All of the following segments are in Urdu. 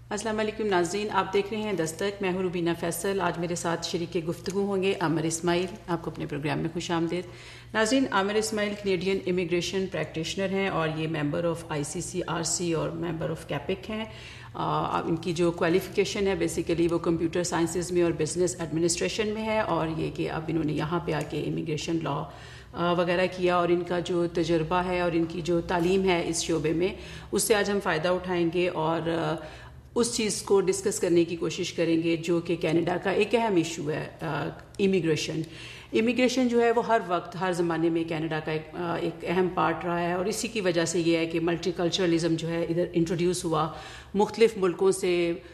السلام علیکم ناظرین، آپ دیکھ رہے ہیں دستک. میں ہوں روبینہ فیصل. آج میرے ساتھ شریک گفتگو ہوں گے عامر اسماعیل. آپ کو اپنے پروگرام میں خوش آمدید. ناظرین، Aamir Ismail Canadian immigration practitioner ہیں اور یہ ممبر آف ICCRC اور ممبر آف کیپک ہیں. ان کی جو کوالیفیکیشن ہے بیسیکلی وہ کمپیوٹر سائنسز میں اور بزنس ایڈمنسٹریشن میں ہے، اور یہ کہ اب انہوں نے یہاں پہ آ کے امیگریشن لا وغیرہ کیا، اور ان کا جو تجربہ ہے اور ان کی جو تعلیم ہے اس شعبے میں، اس سے آج ہم فائدہ اٹھائیں گے اور اس چیز کو ڈسکس کرنے کی کوشش کریں گے جو کہ کینیڈا کا ایک اہم ایشو ہے. امیگریشن جو ہے وہ ہر وقت ہر زمانے میں کینیڈا کا ایک اہم پارٹ رہا ہے، اور اسی کی وجہ سے یہ ہے کہ ملٹی کلچرلزم جو ہے ادھر انٹروڈیوس ہوا. مختلف ملکوں سے،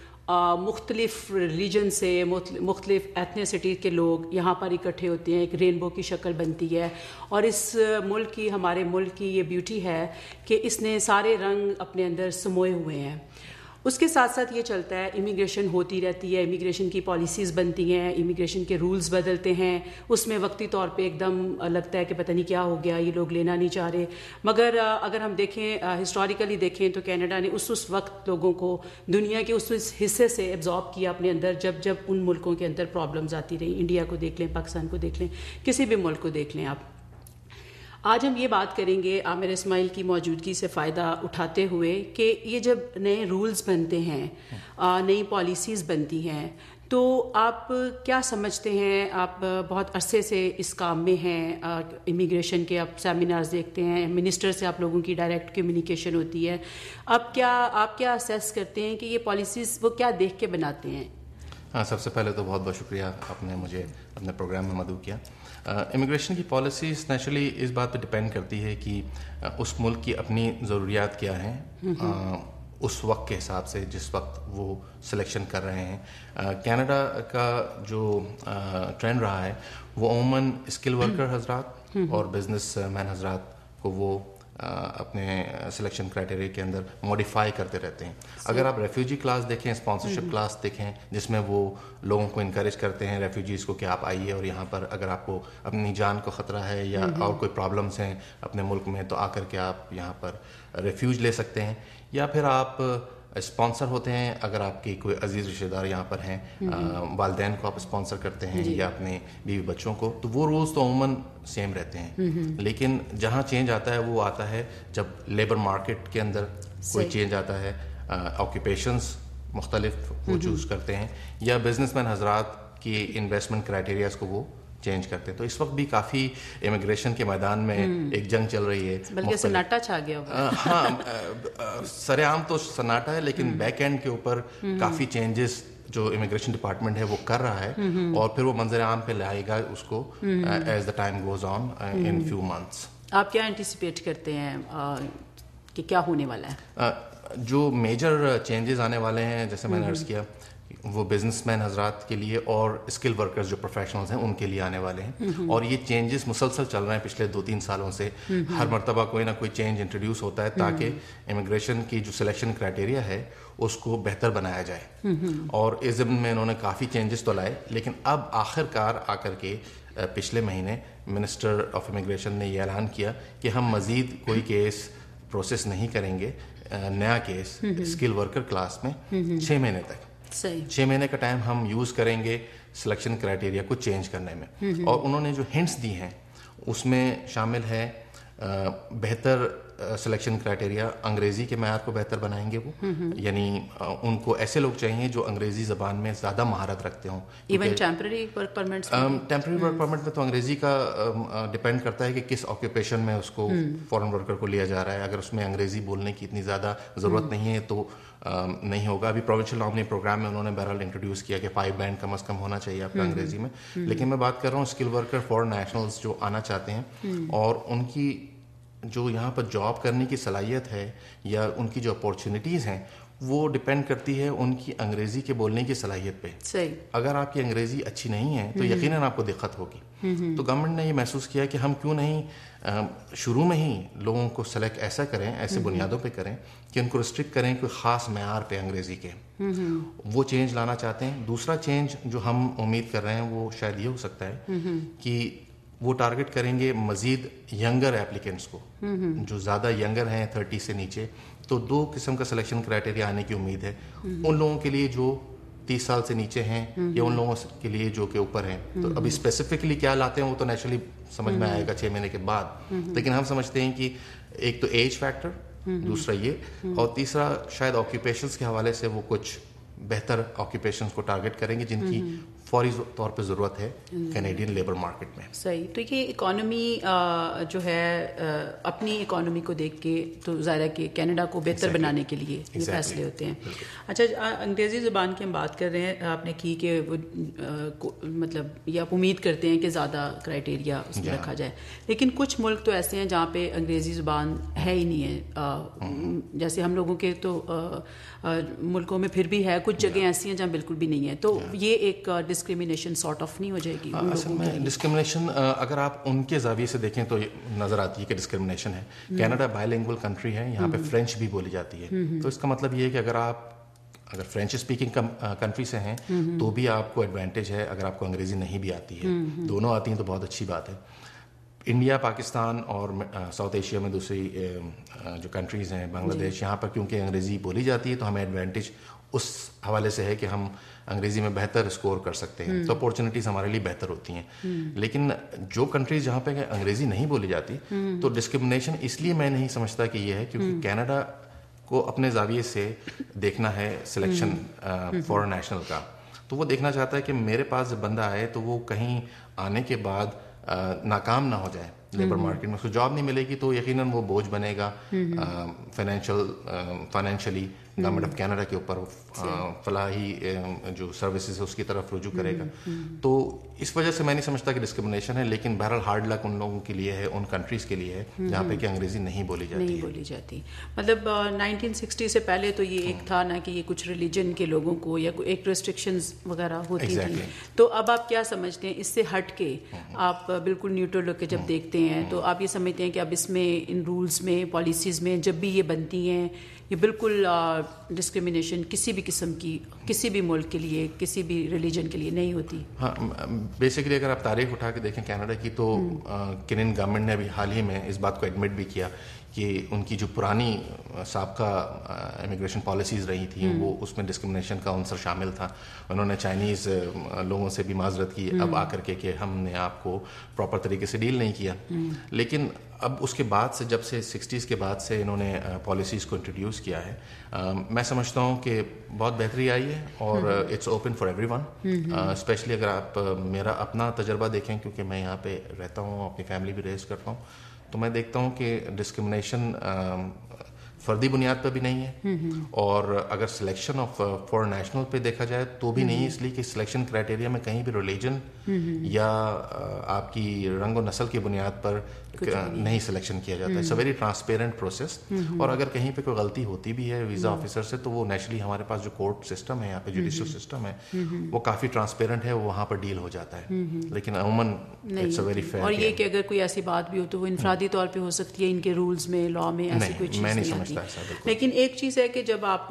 مختلف ریلیجن سے، مختلف ایتھنیسٹی کے لوگ یہاں پر اکٹھے ہوتے ہیں، ایک رینبو کی شکل بنتی ہے. اور اس ملک کی، ہمارے ملک کی یہ بیوٹی ہے کہ اس نے سارے رنگ اپنے اندر سموئے ہوئے ہیں. اس کے ساتھ ساتھ یہ چلتا ہے، امیگریشن ہوتی رہتی ہے، امیگریشن کی پالیسیز بنتی ہیں، امیگریشن کے رولز بدلتے ہیں. اس میں وقتی طور پہ ایک دم لگتا ہے کہ پتہ نہیں کیا ہو گیا، یہ لوگ لینا نہیں چاہ رہے. مگر اگر ہم دیکھیں، ہسٹوریکلی دیکھیں تو کینیڈا نے اس وقت لوگوں کو دنیا کے اس حصے سے ایبزارب کیا اپنے اندر جب ان ملکوں کے اندر پرابلمز آتی رہی. انڈیا کو دیکھ لیں، پاکستان کو دیکھ لیں، کسی بھی ملک کو دیکھ لیں آپ. آج ہم یہ بات کریں گے عامر اسماعیل کی موجودگی سے فائدہ اٹھاتے ہوئے کہ یہ جب نئے رولز بنتے ہیں، نئی پالیسیز بنتی ہیں، تو آپ کیا سمجھتے ہیں؟ آپ بہت عرصے سے اس کام میں ہیں، امیگریشن کے آپ سیمینارز دیکھتے ہیں، منسٹر سے آپ لوگوں کی ڈائریکٹ کمیونیکیشن ہوتی ہے. آپ کیا اسیس کرتے ہیں کہ یہ پالیسیز وہ کیا دیکھ کے بناتے ہیں؟ ہاں، سب سے پہلے تو بہت بہت شکریہ، آپ نے مجھے اپنے پروگرام میں مدعو کیا. امیگریشن کی پالیسیز نیچرلی اس بات پہ ڈپینڈ کرتی ہے کہ اس ملک کی اپنی ضروریات کیا ہیں اس وقت کے حساب سے جس وقت وہ سلیکشن کر رہے ہیں. کینیڈا کا جو ٹرینڈ رہا ہے وہ عموماً اسکل ورکر حضرات اور بزنس مین حضرات کو وہ اپنے سلیکشن کرائٹیریا کے اندر موڈیفائی کرتے رہتے ہیں. اگر آپ ریفیوجی کلاس دیکھیں، اسپانسرشپ کلاس دیکھیں، جس میں وہ لوگوں کو انکریج کرتے ہیں ریفیوجیز کو کہ آپ آئیے اور یہاں پر اگر آپ کو اپنی جان کو خطرہ ہے یا اور کوئی پرابلمس ہیں اپنے ملک میں تو آ کر کے آپ یہاں پر ریفیوج لے سکتے ہیں. یا پھر آپ اسپانسر ہوتے ہیں، اگر آپ کی کوئی عزیز رشتہ دار یہاں پر ہیں، والدین کو آپ اسپانسر کرتے ہیں یا اپنے بیوی بچوں کو، تو وہ رولز تو عموماً سیم رہتے ہیں. لیکن جہاں چینج آتا ہے وہ آتا ہے جب لیبر مارکیٹ کے اندر کوئی چینج آتا ہے، آکوپیشنز مختلف وہ چوز کرتے ہیں، یا بزنس مین حضرات کی انویسٹمنٹ کرائٹیریاز کو وہ چینج کرتے ہیں. تو اس وقت بھی کافی امیگریشن کے میدان میں ایک جنگ چل رہی ہے، بلکہ سناٹا چھا گیا. ہاں، سر عام تو سناٹا ہے، لیکن بیک اینڈ کے اوپر کافی چینجز جو امیگریشن ڈپارٹمنٹ ہے وہ کر رہا ہے، اور پھر وہ منظر عام پہ لائے گا اس کو as the time goes on in few months. آپ کیا انٹیسپیٹ کرتے ہیں کہ کیا ہونے والا ہے؟ جو میجر چینجز آنے والے ہیں، جیسے میں نے عرض کیا، وہ بزنس مین حضرات کے لیے اور اسکل ورکرز جو پروفیشنلز ہیں ان کے لیے آنے والے ہیں. اور یہ چینجز مسلسل چل رہے ہیں پچھلے 2-3 سالوں سے. ہر مرتبہ کوئی نہ کوئی چینج انٹروڈیوس ہوتا ہے تاکہ امیگریشن کی جو سلیکشن کرائٹیریا ہے اس کو بہتر بنایا جائے. اور اس ضمن میں انہوں نے کافی چینجز تو لائے، لیکن اب آخر کار آ کر کے پچھلے مہینے منسٹر آف امیگریشن نے یہ اعلان کیا کہ ہم مزید کوئی کیس پروسیس نہیں کریں گے، نیا کیس اسکل ورکر کلاس میں 6 مہینے تک. 6 مہینے کا ٹائم ہم یوز کریں گے سلیکشن کرائٹیریا کو چینج کرنے میں. اور انہوں نے جو ہنٹس دی ہیں اس میں شامل ہے بہتر سلیکشن کرائٹیریا، انگریزی کے معیار کو بہتر بنائیں گے وہ، یعنی ان کو ایسے لوگ چاہیے جو انگریزی زبان میں زیادہ مہارت رکھتے ہوں. Even temporary work permits, temporary work permit میں تو انگریزی کا ڈپینڈ کرتا ہے کہ کس آکوپیشن میں اس کو فورن ورکر کو لیا جا رہا ہے. اگر اس میں انگریزی بولنے کی اتنی زیادہ ضرورت نہیں ہے تو نہیں ہوگا. ابھی پروونشل نامنی پروگرام میں انہوں نے بہرحال انٹروڈیوس کیا کہ 5 بینڈ کم از کم ہونا چاہیے آپ کا انگریزی میں. لیکن میں بات کر رہا ہوں اسکل ورکر فورن نیشنلز جو آنا چاہتے ہیں اور ان کی جو یہاں پر جاب کرنے کی صلاحیت ہے یا ان کی جو اپارچونیٹیز ہیں وہ ڈپینڈ کرتی ہے ان کی انگریزی کے بولنے کی صلاحیت پہ. اگر آپ کی انگریزی اچھی نہیں ہے تو یقیناً آپ کو دقت ہوگی. تو گورنمنٹ نے یہ محسوس کیا کہ ہم کیوں نہیں شروع میں ہی لوگوں کو سلیکٹ ایسا کریں، ایسے بنیادوں پہ کریں کہ ان کو ریسٹرکٹ کریں کوئی خاص معیار پہ انگریزی کے. وہ چینج لانا چاہتے ہیں. دوسرا چینج جو ہم امید کر رہے ہیں وہ شاید یہ ہو سکتا ہے کہ وہ ٹارگٹ کریں گے مزید ینگر ایپلیکنٹس کو جو زیادہ ینگر ہیں 30 سے نیچے، تو 2 قسم کا سلیکشن کرائٹیریا آنے کی امید ہے. ان لوگوں کے لیے جو 30 سال سے نیچے ہیں یا ان لوگوں کے لیے جو کہ اوپر ہیں. تو ابھی اسپیسیفکلی کیا لاتے ہیں وہ تو نیچرلی سمجھ میں آئے گا 6 مہینے کے بعد. لیکن ہم سمجھتے ہیں کہ ایک تو ایج فیکٹر, دوسرا یہ, اور تیسرا شاید آکیوپیشنس کے حوالے سے وہ کچھ بہتر آکیوپیشنس کو ٹارگٹ کریں گے جن کی فوری طور پہ ضرورت ہے کینیڈین لیبر مارکیٹ میں. صحیح. تو یہ اکانومی جو ہے اپنی اکانومی کو دیکھ کے تو ظاہر ہے کہ کینیڈا کو بہتر بنانے کے لیے یہ فیصلے ہوتے ہیں. اچھا, انگریزی زبان کی ہم بات کر رہے ہیں, آپ نے کی کہ وہ مطلب یہ آپ امید کرتے ہیں کہ زیادہ کرائٹیریا اس میں رکھا جائے, لیکن کچھ ملک تو ایسے ہیں جہاں پہ انگریزی زبان ہے ہی نہیں ہے. جیسے ہم لوگوں کے تو ملکوں میں پھر بھی ہے, کچھ جگہیں ایسی ہیں جہاں بالکل بھی نہیں ہے. تو یہ ایک ڈسکریمنیشن سارٹ آف نہیں ہو جائے گی؟ اصل میں ڈسکریمنیشن اگر آپ ان کے زاویے سے دیکھیں تو نظر آتی ہے کہ ڈسکریمنیشن ہے. کینیڈا بائی لینگوئل کنٹری ہے, یہاں پہ فرینچ بھی بولی جاتی ہے. تو اس کا مطلب یہ ہے کہ اگر فرینچ اسپیکنگ کنٹری سے ہیں تو بھی آپ کو ایڈوانٹیج ہے اگر آپ کو انگریزی نہیں بھی آتی ہے. دونوں آتی ہیں تو بہت اچھی بات ہے. انڈیا, پاکستان اور ساؤتھ ایشیا میں دوسری جو کنٹریز ہیں, بنگلہ دیش, یہاں پر کیونکہ انگریزی بولی جاتی ہے تو ہمیں ایڈوانٹیج اس حوالے سے ہے کہ ہم انگریزی میں بہتر اسکور کر سکتے ہیں, تو اپورچونیٹیز ہمارے لیے بہتر ہوتی ہیں. لیکن جو کنٹریز جہاں پہ انگریزی نہیں بولی جاتی تو ڈسکریمنیشن اس لیے میں نہیں سمجھتا کہ یہ ہے کیونکہ کینیڈا کو اپنے زاویے سے دیکھنا ہے سلیکشن فارن نیشنل کا. تو وہ دیکھنا چاہتا ہے کہ میرے پاس جب بندہ آئے تو وہ کہیں آنے کے بعد ناکام نہ ہو جائے لیبر مارکیٹ میں. اس کو جاب نہیں ملے گی تو یقیناً وہ بوجھ بنے گا فائنینشلی گورنمنٹ آف کینیڈا کے اوپر, فلاحی جو سروسز ہے اس کی طرف رجوع کرے گا. تو اس وجہ سے میں نہیں سمجھتا کہ ڈسکریمنیشن ہے, لیکن بہرحال ہارڈ لک ان لوگوں کے لیے ہے, ان کنٹریز کے لیے ہے جہاں پہ کہ انگریزی نہیں بولی جاتی. مطلب 1960 سے پہلے تو یہ ایک تھا نا کہ یہ کچھ ریلیجن کے لوگوں کو یا ایک ریسٹرکشنز وغیرہ ہوتی تھیں. تو اب آپ کیا سمجھتے ہیں اس سے ہٹ کے, آپ بالکل نیوٹرل ہو کے جب دیکھتے ہیں تو آپ یہ سمجھتے ہیں کہ اب اس میں ان رولز میں, پالیسیز میں جب بھی یہ بنتی ہیں یہ بالکل ڈسکریمنیشن کسی بھی قسم کی کسی بھی ملک کے لیے, کسی بھی ریلیجن کے لیے نہیں ہوتی؟ ہاں, بیسیکلی اگر آپ تاریخ اٹھا کے دیکھیں کینیڈا کی تو کینیڈین گورنمنٹ نے ابھی حال ہی میں اس بات کو ایڈمٹ بھی کیا کہ ان کی جو پرانی سابقہ امیگریشن پالیسیز رہی تھیں وہ اس میں ڈسکریمنیشن کا عنصر شامل تھا. انہوں نے چائنیز لوگوں سے بھی معذرت کی اب آ کر کے کہ ہم نے آپ کو پراپر طریقے سے ڈیل نہیں کیا. لیکن اب اس کے بعد سے, جب سے 60s کے بعد سے انہوں نے پالیسیز کو انٹروڈیوس کیا ہے, میں سمجھتا ہوں کہ بہت بہتری آئی ہے اور it's open for everyone. Especially اگر آپ میرا اپنا تجربہ دیکھیں, کیونکہ میں یہاں پہ رہتا ہوں, اپنی فیملی بھی ریز کرتا ہوں, تو میں دیکھتا ہوں کہ ڈسکریمنیشن فردی بنیاد پہ بھی نہیں ہے, اور اگر سلیکشن آف فارن نیشنل پہ دیکھا جائے تو بھی نہیں, اس لیے کہ سلیکشن کرائٹیریا میں کہیں بھی ریلیجن یا آپ کی رنگ و نسل کی بنیاد پر نہیں سلیکشن کیا جاتا ہے. It's a very transparent process, اور اگر کہیں پہ کوئی غلطی ہوتی بھی ہے ویزا آفیسر سے تو وہ نیچرلی ہمارے پاس جو کورٹ سسٹم ہے, یہاں پہ جوڈیشل سسٹم ہے, وہ کافی ٹرانسپیرنٹ ہے, وہ وہاں پر ڈیل ہو جاتا ہے. لیکن عموماً اٹس اے ویری فیئر. اور یہ کہ اگر کوئی ایسی بات بھی ہو تو وہ انفرادی طور پہ ہو سکتی ہے, ان کے رولز میں, لا میں ایسی کوئی چیز نہیں آتی. لیکن ایک چیز ہے کہ جب آپ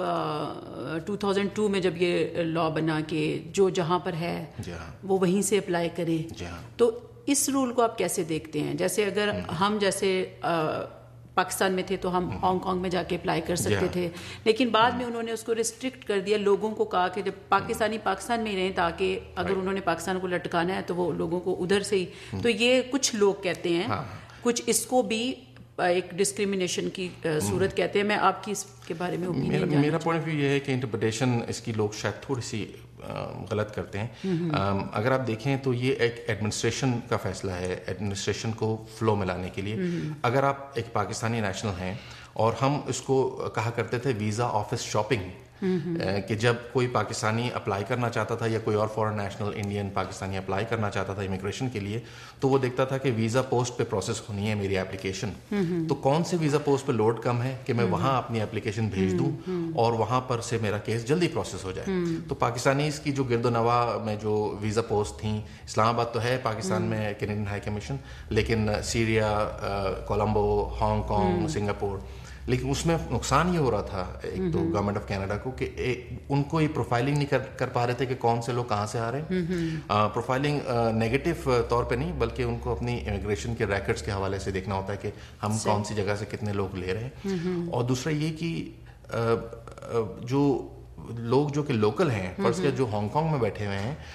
2002 میں جب یہ لا بنا کہ جو جہاں پر ہے وہ وہیں سے اپلائی کرے, تو اس رول کو آپ کیسے دیکھتے ہیں؟ جیسے اگر ہم جیسے پاکستان میں تھے تو ہم ہانگ کانگ میں جا کے اپلائی کر سکتے تھے, لیکن بعد میں انہوں نے اس کو ریسٹرکٹ کر دیا, لوگوں کو کہا کہ جب پاکستانی پاکستان میں ہی رہیں, تاکہ اگر انہوں نے پاکستان کو لٹکانا ہے تو وہ لوگوں کو ادھر سے ہی. تو یہ کچھ لوگ کہتے ہیں, کچھ اس کو بھی ایک ڈسکریمنیشن کی صورت کہتے ہیں. میں آپ کی اس کے بارے میں میرا پوائنٹ آف ویو یہ ہے کہ انٹرپریٹیشن اس کی لوگ شاید تھوڑی سی غلط کرتے ہیں. اگر آپ دیکھیں تو یہ ایک ایڈمنسٹریشن کا فیصلہ ہے, ایڈمنسٹریشن کو فلو میں لانے کے لیے. اگر آپ ایک پاکستانی نیشنل ہیں, اور ہم اس کو کہا کرتے تھے ویزا آفس شاپنگ, کہ جب کوئی پاکستانی اپلائی کرنا چاہتا تھا یا کوئی اور foreign national Indian Pakistani apply کرنا چاہتا تھا امیگریشن کے لیے, تو وہ دیکھتا تھا کہ ویزا پوسٹ پہ پروسیس ہونی ہے میری اپلیکیشن, تو کون سے ویزا پوسٹ پہ لوڈ کم ہے کہ میں وہاں اپنی اپلیکیشن بھیج دوں اور وہاں پر سے میرا کیس جلدی پروسیس ہو جائے. تو پاکستانیز کی جو گرد و نواح میں جو ویزا پوسٹ تھیں, اسلام آباد تو ہے پاکستان میں کینیڈین ہائی کمیشن, لیکن Syria, Colombo, Hong Kong, Singapore, لیکن اس میں نقصان یہ ہو رہا تھا ایک تو گورنمنٹ آف کینیڈا کو کہ ان کو یہ پروفائلنگ نہیں کر پا رہے تھے کہ کون سے لوگ کہاں سے آ رہے ہیں. پروفائلنگ نیگیٹو طور پہ نہیں بلکہ ان کو اپنی امیگریشن کے ریکارڈس کے حوالے سے دیکھنا ہوتا ہے کہ ہم کون سی جگہ سے کتنے لوگ لے رہے ہیں. اور دوسرا یہ کہ جو لوگ جو کہ لوکل ہیں فرض کیا جو ہانگ کانگ میں بیٹھے ہوئے ہیں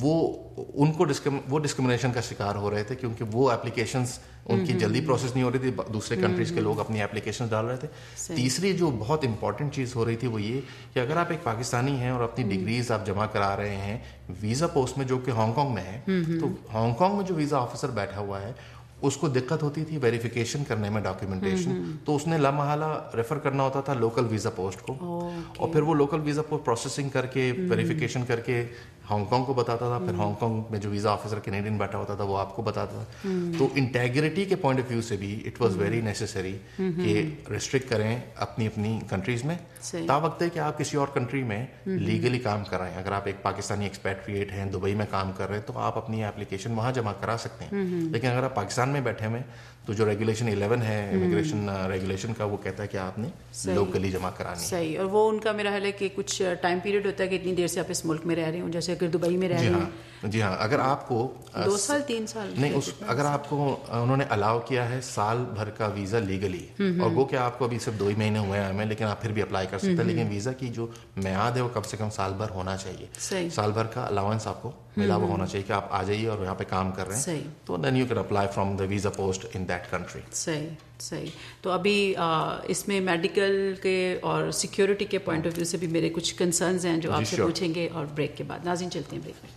وہ ڈسکرمنیشن کا شکار ہو رہے تھے کیونکہ وہ اپلیکیشنز ان کی جلدی پروسیس نہیں ہو رہی تھی, دوسرے کنٹریز کے لوگ اپنی اپلیکیشن ڈال رہے تھے. تیسری جو بہت امپورٹنٹ چیز ہو رہی تھی وہ یہ کہ اگر آپ ایک پاکستانی ہیں اور اپنی ڈگریز آپ جمع کرا رہے ہیں ویزا پوسٹ میں جو کہ ہانگ کانگ میں ہے, تو ہانگ کانگ میں جو ویزا آفیسر بیٹھا ہوا ہے اس کو دقت ہوتی تھی ویریفیکیشن کرنے میں ڈاکیومنٹیشن, تو اس نے لامحالہ ریفر کرنا ہوتا تھا لوکل ویزا پوسٹ کو, اور پھر وہ لوکل ویزا پوسٹ پروسیسنگ کر کے ویریفیکیشن کر کے ہانگ کانگ کو بتاتا تھا, پھر ہانگ کانگ میں جو ویزا آفیسر کینیڈین بیٹھا ہوتا تھا وہ آپ کو بتاتا تھا. تو انٹیگریٹی کے پوائنٹ آف ویو سے بھی اٹ واز ویری نیسیسری کہ ریسٹرکٹ کریں اپنی کنٹریز میں, تا وقت ہے کہ آپ کسی اور کنٹری میں لیگلی کام کر رہے ہیں. اگر آپ ایک پاکستانی ایکسپیٹریٹ ہیں دبئی میں کام کر رہے ہیں تو آپ اپنی اپلیکیشن وہاں جمع کرا سکتے ہیں. لیکن اگر آپ پاکستان میں بیٹھے ہوئے تو جو ریگولیشن 11 ہے امیگریشن ریگولیشن کا وہ کہتا ہے کہ آپ نے لوکلی جمع کرانی ہے. صحیح. اور وہ ان کا میرا خیال ہے کہ کچھ ٹائم پیریڈ ہوتا ہے کہ اتنی دیر سے آپ اس ملک میں رہ رہے ہوں, جیسے اگر دبئی میں رہ رہے ہیں. جی ہاں, اگر آپ کو 2 سال 3 سال نہیں, اگر آپ کو انہوں نے الاؤ کیا ہے سال بھر کا ویزا لیگلی, اور وہ کہ آپ کو ابھی صرف 2 ہی مہینے ہوئے ہیں لیکن آپ پھر بھی اپلائی کر سکتے ہیں, لیکن ویزا کی جو میعاد ہے وہ کم سے کم سال بھر ہونا چاہیے. سال بھر کا الاؤنس آپ کو ملا ہوا ہونا چاہیے کہ آپ آ جائیے اور یہاں پہ کام کر رہے ہیں, تو then you can apply from the visa post in that country. صحیح. تو ابھی اس میں میڈیکل کے اور سیکیورٹی کے پوائنٹ آف ویو سے بھی میرے کچھ کنسرنز ہیں جو آپ سے پوچھیں گے, اور بریک کے بعد. ناظرین چلتے ہیں بریک میں.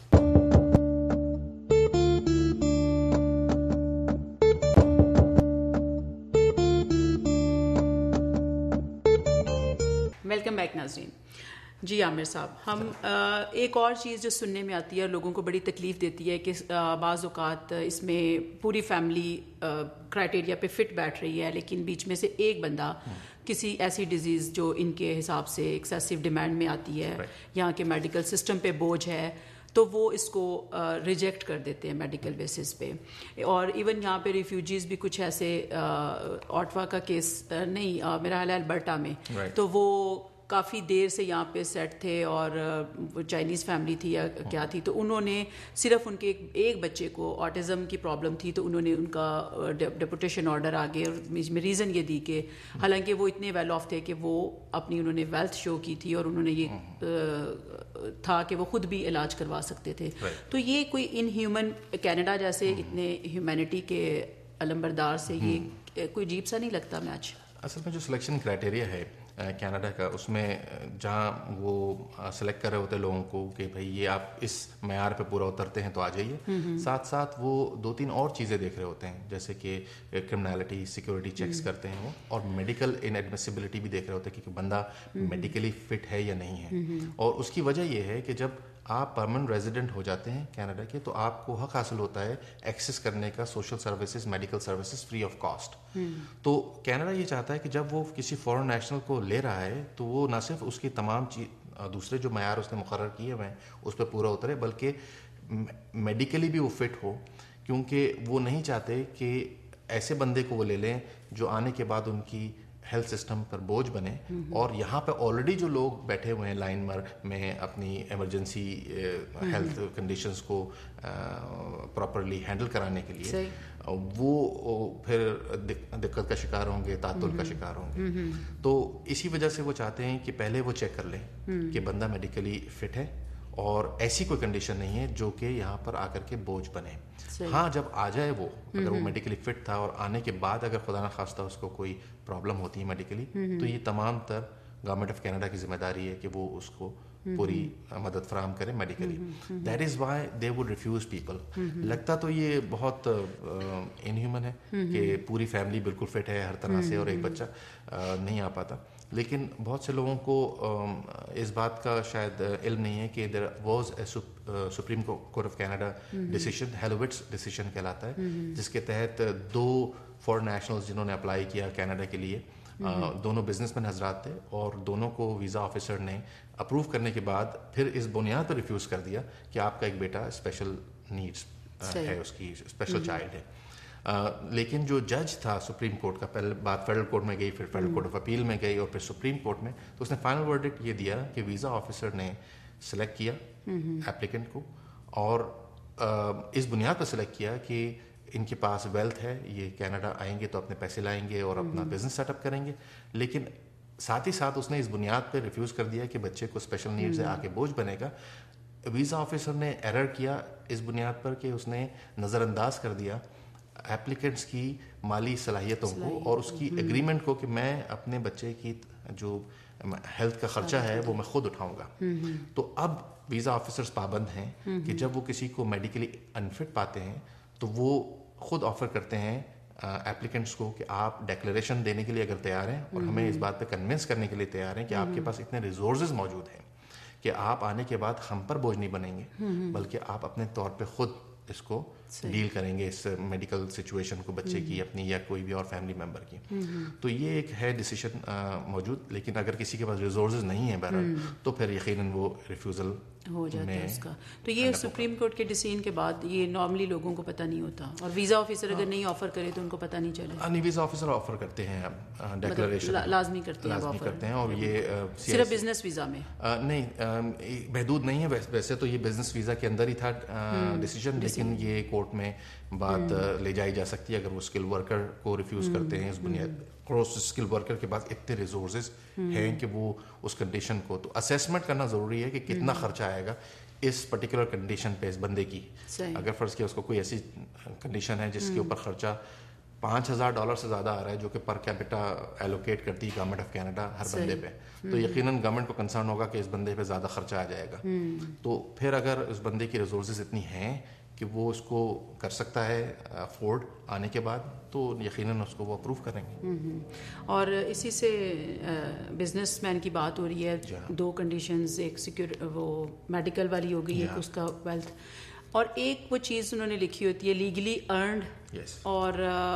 ویلکم بیک ناظرین. جی عامر صاحب, ہم ایک اور چیز جو سننے میں آتی ہے اور لوگوں کو بڑی تکلیف دیتی ہے کہ بعض اوقات اس میں پوری فیملی کرائٹیریا پہ فٹ بیٹھ رہی ہے, لیکن بیچ میں سے ایک بندہ کسی ایسی ڈیزیز جو ان کے حساب سے ایکسیسو ڈیمانڈ میں آتی ہے, یہاں کے میڈیکل سسٹم پہ بوجھ ہے, تو وہ اس کو ریجیکٹ کر دیتے ہیں میڈیکل بیسس پہ. اور ایون یہاں پہ ریفیوجیز بھی کچھ ایسے, آٹوا کا کیس نہیں, میرا حال ہے البرٹا میں, تو وہ کافی دیر سے یہاں پہ سیٹ تھے اور وہ چائنیز فیملی تھی یا کیا تھی, تو انہوں نے صرف ان کے ایک بچے کو آٹزم کی پرابلم تھی, تو انہوں نے ان کا ڈیپوٹیشن آرڈر آ گئے, اور میں ریزن یہ دی کہ حالانکہ وہ اتنے ویل آف تھے کہ وہ اپنی انہوں نے ویلتھ شو کی تھی اور انہوں نے یہ تھا کہ وہ خود بھی علاج کروا سکتے تھے. تو یہ کوئی ان ہیومن, کینیڈا جیسے اتنے ہیومینٹی کے علمبردار سے یہ کوئی عجیب سا نہیں لگتا میچ؟ اصل میں جو سلیکشن کرائٹیریا ہے کینیڈا کا, اس میں جہاں وہ سلیکٹ کر رہے ہوتے ہیں لوگوں کو کہ بھائی یہ آپ اس معیار پہ پورا اترتے ہیں تو آ جائیے, ساتھ ساتھ وہ 2-3 اور چیزیں دیکھ رہے ہوتے ہیں, جیسے کہ کرمنالٹی, سیکورٹی چیکس کرتے ہیں وہ, اور میڈیکل ان ایڈمیسیبلٹی بھی دیکھ رہے ہوتے ہیں کہ بندہ میڈیکلی فٹ ہے یا نہیں ہے. اور اس کی وجہ یہ ہے کہ جب آپ پرماننٹ ریزیڈنٹ ہو جاتے ہیں کینیڈا کے تو آپ کو حق حاصل ہوتا ہے ایکسیس کرنے کا social services, medical services free of cost. تو کینیڈا یہ چاہتا ہے کہ جب وہ کسی فورن نیشنل کو لے رہا ہے تو وہ نہ صرف اس کی تمام دوسرے جو معیار اس نے مقرر کیے ہوئے ہیں اس پہ پورا اترے, بلکہ میڈیکلی بھی وہ فٹ ہو, کیونکہ وہ نہیں چاہتے کہ ایسے بندے کو وہ لے لیں جو آنے کے بعد ان کی ہیلتھ سسٹم پر بوجھ بنے. اور یہاں پہ آلریڈی جو لوگ بیٹھے ہوئے ہیں لائن میں اپنی ایمرجنسی ہیلتھ کنڈیشنز کو پراپرلی ہینڈل کرانے کے لیے, وہ پھر دقت کا شکار ہوں گے, تعطل کا شکار ہوں گے. تو اسی وجہ سے وہ چاہتے ہیں کہ پہلے وہ چیک کر لیں کہ بندہ میڈیکلی فٹ ہے اور ایسی کوئی کنڈیشن نہیں ہے جو کہ یہاں پر آ کر کے بوجھ بنے. ہاں جب آ جائے وہ, اگر وہ میڈیکلی فٹ تھا اور آنے کے بعد اگر خدا نخواستہ اس کو کوئی پرابلم ہوتی ہے میڈیکلی, تو یہ تمام تر گورنمنٹ آف کینیڈا کی ذمہ داری ہے کہ وہ اس کو پوری مدد فراہم کرے medically. That is why they would refuse people. لگتا تو یہ بہت ان ہیومن ہے کہ پوری فیملی بالکل فٹ ہے ہر طرح سے اور ایک بچہ نہیں آ پاتا, لیکن بہت سے لوگوں کو اس بات کا شاید علم نہیں ہے کہ there was a supreme court of Canada decision, Hilewitz decision کہلاتا ہے, جس کے تحت 2 فورن نیشنلز جنہوں نے اپلائی کیا کینیڈا کے لیے, دونوں بزنس مین حضرات تھے, اور دونوں کو ویزا آفیسر نے اپروو کرنے کے بعد پھر اس بنیاد پر ریفیوز کر دیا کہ آپ کا ایک بیٹا اسپیشل نیڈس ہے, اس کی اسپیشل چائلڈ ہے. لیکن جو جج تھا سپریم کورٹ کا، پہلے بات فیڈرل کورٹ میں گئی، پھر فیڈرل کورٹ آف اپیل میں گئی اور پھر سپریم کورٹ میں، تو اس نے فائنل ورڈکٹ یہ دیا کہ ویزا آفیسر نے سلیکٹ کیا ایپلیکنٹ کو، اور اس بنیاد پر سلیکٹ کیا کہ ان کے پاس ویلتھ ہے، یہ کینیڈا آئیں گے تو اپنے پیسے لائیں گے اور اپنا بزنس سیٹ اپ کریں گے، لیکن ساتھ ہی ساتھ اس نے اس بنیاد پہ ریفیوز کر دیا کہ بچے کو اسپیشل نیڈز ہے، آگے بوجھ بنے گا. ویزا آفیسر نے ایرر کیا اس بنیاد پر کہ اس نے نظر انداز کر دیا ایپلیکنٹس کی مالی صلاحیتوں کو اور اس کی ایگریمنٹ کو کہ میں اپنے بچے کی جو ہیلتھ کا خرچہ ہے وہ میں خود اٹھاؤں گا. تو اب ویزا آفیسرز پابند ہیں کہ جب وہ کسی کو میڈیکلی انفٹ پاتے ہیں تو وہ خود آفر کرتے ہیں ایپلیکنٹس کو کہ آپ ڈیکلریشن دینے کے لیے اگر تیار ہیں اور ہمیں اس بات پہ کنونس کرنے کے لیے تیار ہیں کہ آپ کے پاس اتنے ریسورسز موجود ہیں کہ آپ آنے کے بعد ہم پر بوجھ نہیں بنیں گے، بلکہ آپ اپنے طور پہ خود اس کو ڈیل کریں گے، اس میڈیکل سچویشن کو بچے کی اپنی یا کوئی بھی اور فیملی ممبر کی. تو یہ ایک ہے ڈیسیشن موجود، لیکن اگر کسی کے پاس ریسورسز نہیں ہیں بہرحال تو پھر یقیناً وہ ریفیوزل ہو جاتا ہے اس کا. تو یہ سپریم کورٹ کے ڈیسیژن کے بعد یہ نارملی لوگوں کو پتہ نہیں ہوتا، اور ویزا آفیسر اگر نہیں آفر کرے تو ان کو پتہ نہیں چلے. نہیں، ویزا آفیسر آفر کرتے ہیں ڈیکلریشن لازمی کرتے ہیں اور یہ صرف بزنس ویزا میں نہیں، محدود نہیں ہے. ویسے تو یہ بزنس ویزا کے اندر ہی تھا ڈیسیجن، لیکن یہ کورٹ میں بات لے جائی جا سکتی ہے اگر وہ اسکل ورکر کو ریفیوز کرتے ہیں اس بنیاد. کروس اسکل ورکر کے پاس اتنے ریسورسز ہیں کہ وہ اس کنڈیشن کو، تو اسیسمنٹ کرنا ضروری ہے کہ کتنا خرچہ آئے گا اس پرٹیکولر کنڈیشن پہ اس بندے کی. اگر فرض کیا اس کو کوئی ایسی کنڈیشن ہے جس کے اوپر خرچہ $5,000 سے زیادہ آ رہا ہے جو کہ پر کیپٹا ایلوکیٹ کرتی ہے گورنمنٹ آف کینیڈا ہر بندے پہ، تو یقیناً گورنمنٹ کو کنسرن ہوگا کہ اس بندے پہ زیادہ خرچہ آ جائے گا. تو پھر اگر اس بندے کی ریسورسز اتنی ہیں کہ وہ اس کو کر سکتا ہے افورڈ آنے کے بعد، تو یقیناً اس کو وہ اپروو کریں گے. اور اسی سے بزنس مین کی بات ہو رہی ہے، دو کنڈیشنز، ایک وہ میڈیکل والی ہو گئی، ایک اس کا ویلتھ، اور ایک وہ چیز انہوں نے لکھی ہوتی ہے لیگلی ارنڈ. اور